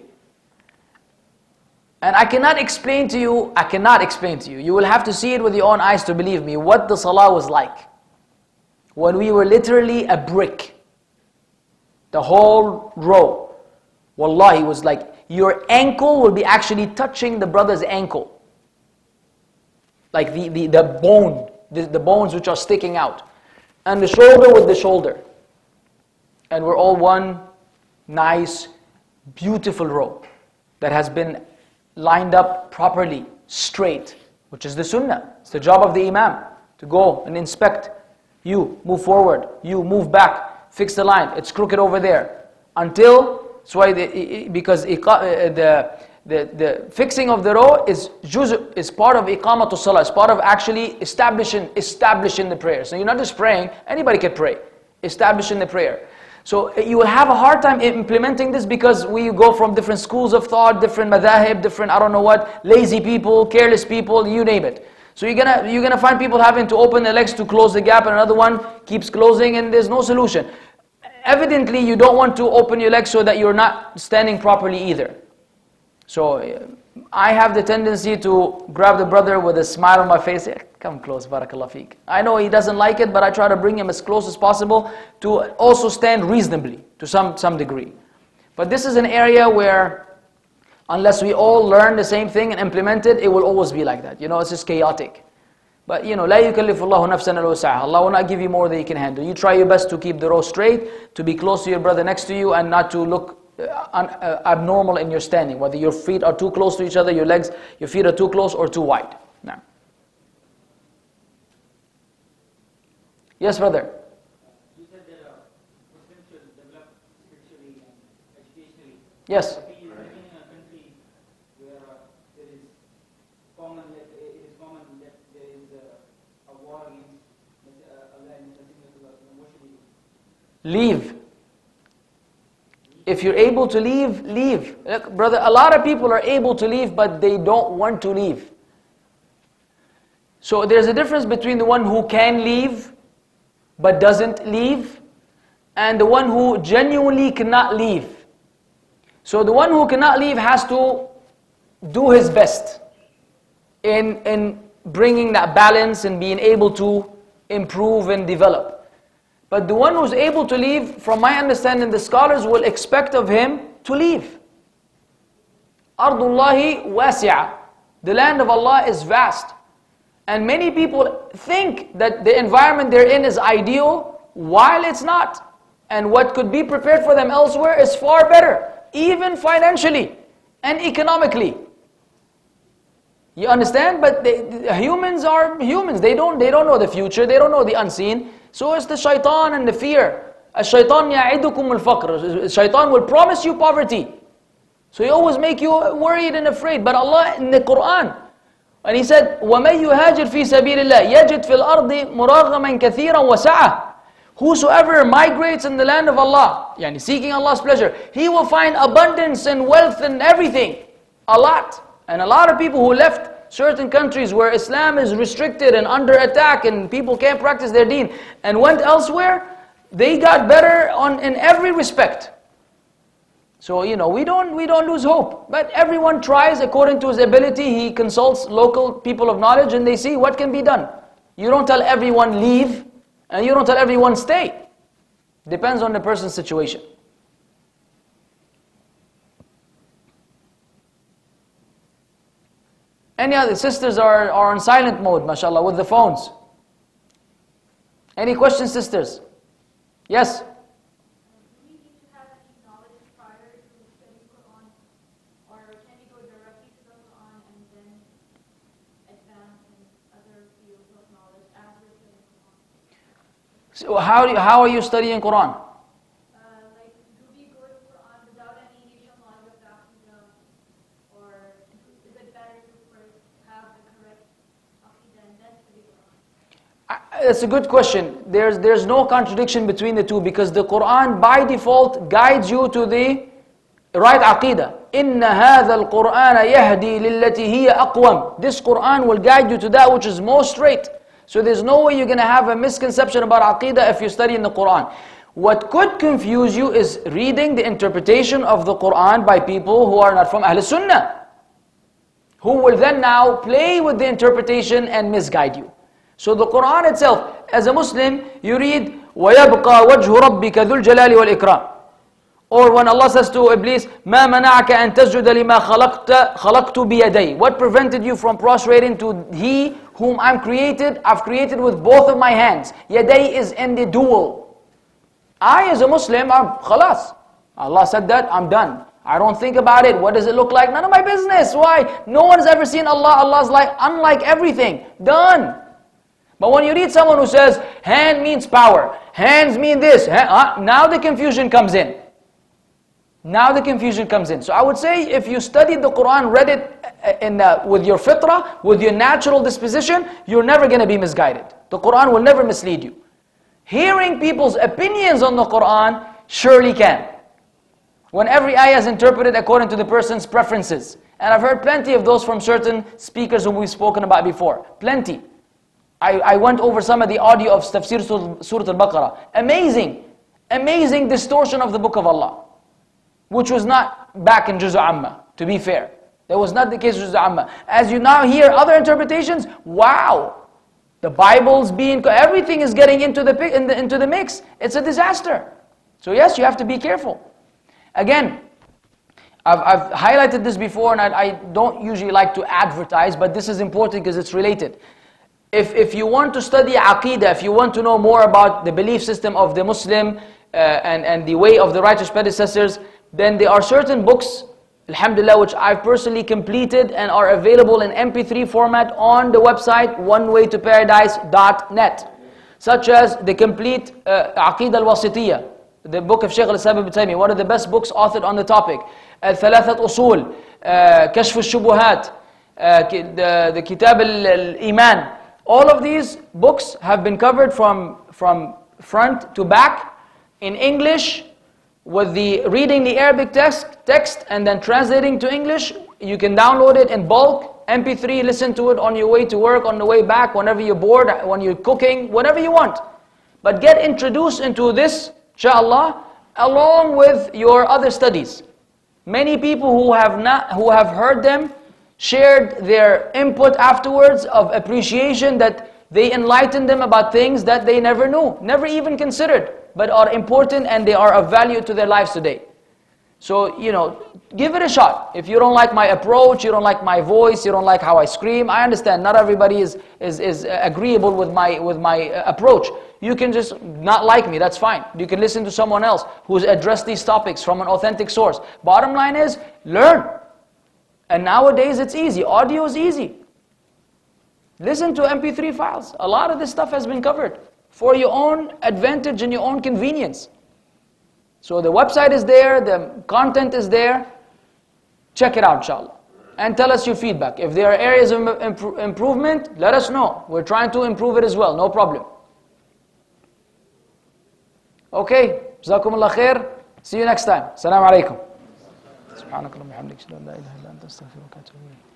And I cannot explain to you, you will have to see it with your own eyes to believe me, what the salah was like. When we were literally a brick, the whole row, wallahi, was like, your ankle will be actually touching the brother's ankle. Like the bone, the bones which are sticking out. And the shoulder with the shoulder. And we're all one nice, beautiful row that has been lined up properly, straight, which is the sunnah. It's the job of the imam to go and inspect. You move forward, you move back, fix the line, it's crooked over there. Until, that's why because the fixing of the row is part of iqamatul salah, it's part of actually establishing the prayer. So you're not just praying, anybody can pray, establishing the prayer. So you will have a hard time implementing this because we go from different schools of thought, different madhahib, different I don't know what, lazy people, careless people, you name it. So you're gonna find people having to open their legs to close the gap, and another one keeps closing, and there's no solution. Evidently, you don't want to open your legs so that you're not standing properly either. So I have the tendency to grab the brother with a smile on my face. Come close, barakallah feek. I know he doesn't like it, but I try to bring him as close as possible to also stand reasonably to some degree. But this is an area where unless we all learn the same thing and implement it, it will always be like that. You know, it's just chaotic. But you know, لا يكلف الله نفسا إلا وسعها. Allah will not give you more than you can handle. You try your best to keep the row straight, to be close to your brother next to you, and not to look abnormal in your standing. Whether your feet are too close to each other, your feet are too close or too wide. Now. Yes, brother. You said that Muslims should develop spiritually and educationally. Yes. But we are living in a country where it is common that there is a war against Allah and Messenger. What should we do? Leave. If you're able to leave, leave. Look, brother, a lot of people are able to leave, but they don't want to leave. So there's a difference between the one who can leave, but doesn't leave, and the one who genuinely cannot leave. So the one who cannot leave has to do his best in bringing that balance and being able to improve and develop. But the one who's able to leave, from my understanding, the scholars will expect of him to leave. Ardullahi wasi'ah. The land of Allah is vast. And many people think that the environment they're in is ideal, while it's not. And what could be prepared for them elsewhere is far better, even financially. and economically. You understand? But humans are humans. They don't know the future. They don't know the unseen. So it's the shaitan and the fear. Shaitan ya'idukum al-faqr. Shaitan will promise you poverty. So he always make you worried and afraid. But Allah in the Quran, and He said, وَمَن يُهَاجِرْ فِي سَبِيلِ اللَّهِ يَجِدْ فِي الْأَرْضِ مُرَاغَمًا كَثِيرًا وَسَعَةً. Whosoever migrates in the land of Allah, yani seeking Allah's pleasure, he will find abundance and wealth and everything. A lot. And a lot of people who left certain countries where Islam is restricted and under attack and people can't practice their deen and went elsewhere, they got better in every respect. So, we don't lose hope. But everyone tries according to his ability. He consults local people of knowledge and they see what can be done. You don't tell everyone leave and you don't tell everyone stay. Depends on the person's situation. Any other sisters are on silent mode, mashallah, with the phones. Any questions, sisters? Yes? So how are you studying Quran? Like, do we go to Quran without any initial knowledge of the Aqidah? Or is it better to first have the correct Aqidah and then study Quran? That's a good question. There's no contradiction between the two because the Quran by default guides you to the right Aqidah. إِنَّ هَذَا الْقُرْآنَ يَهْدِي لِلَّتِي هِيَ أَقْوَمُ. This Quran will guide you to that which is most straight. So there's no way you're going to have a misconception about Aqidah if you study in the Quran. What could confuse you is reading the interpretation of the Quran by people who are not from Ahl Sunnah, who will then now play with the interpretation and misguide you. So the Quran itself, as a Muslim, you read, وَيَبْقَى وَجْهُ رَبِّكَ ذُو الْجَلَالِ وَالْإِكْرَامِ. Or when Allah says to Iblis, مَا مَنَعَكَ أَن تَسْجُدَ لِمَا خَلَقْتُ بِيَدَيْ. What prevented you from prostrating to He whom I've created with both of my hands? Yaday is in the dual. I as a Muslim, I'm khalas. Allah said that, I'm done. I don't think about it. What does it look like? None of my business. Why? No one's ever seen Allah. Allah's like, unlike everything. Done. But when you read someone who says, hand means power, hands mean this, now the confusion comes in. Now the confusion comes in. So I would say if you studied the Quran, read it with your fitrah, with your natural disposition, you're never going to be misguided. The Quran will never mislead you. Hearing people's opinions on the Quran surely can. When every ayah is interpreted according to the person's preferences. And I've heard plenty of those from certain speakers whom we've spoken about before. Plenty. I went over some of the audio of Tafsir Surah Al-Baqarah. Amazing distortion of the Book of Allah. Which was not back in Juz' Amma, to be fair. That was not the case with Juz' Amma. As you now hear other interpretations, wow! The Bible's everything is getting into the mix. It's a disaster. So yes, you have to be careful. Again, I've highlighted this before and I don't usually like to advertise, but this is important because it's related. If you want to study Aqidah, if you want to know more about the belief system of the Muslim and the way of the righteous predecessors, then there are certain books, alhamdulillah, which I've personally completed and are available in MP3 format on the website onewaytoparadise.net, such as the complete Aqidah al-Wasitiyah, the book of Shaikh al-Islam ibn Taimiyyah, one of the best books authored on the topic, Al-Thalathat Usul, Kashf al-Shubuhat, the Kitab al-Iman. All of these books have been covered from front to back in English, with the reading the Arabic text and then translating to English. You can download it in bulk, MP3, listen to it on your way to work, on the way back, whenever you're bored, when you're cooking, whatever you want. But get introduced into this, inshallah, along with your other studies. Many people who have heard them shared their input afterwards of appreciation that they enlightened them about things that they never knew, never even considered, but are important and they are of value to their lives today. So, give it a shot. If you don't like my approach, you don't like my voice, you don't like how I scream, I understand. Not everybody is agreeable with my approach. You can just not like me, that's fine. You can listen to someone else who's addressed these topics from an authentic source. Bottom line is, learn. And nowadays it's easy. Audio is easy. Listen to MP3 files. A lot of this stuff has been covered for your own advantage and your own convenience. So the website is there, the content is there. Check it out, inshallah. And tell us your feedback. If there are areas of improvement, let us know. We're trying to improve it as well, no problem. Okay, Jazakumullah khair. See you next time. Assalamu alaikum. سبحانك اللهم وبحمدك اشهد ان لا اله الا انت استغفرك واتوب اليك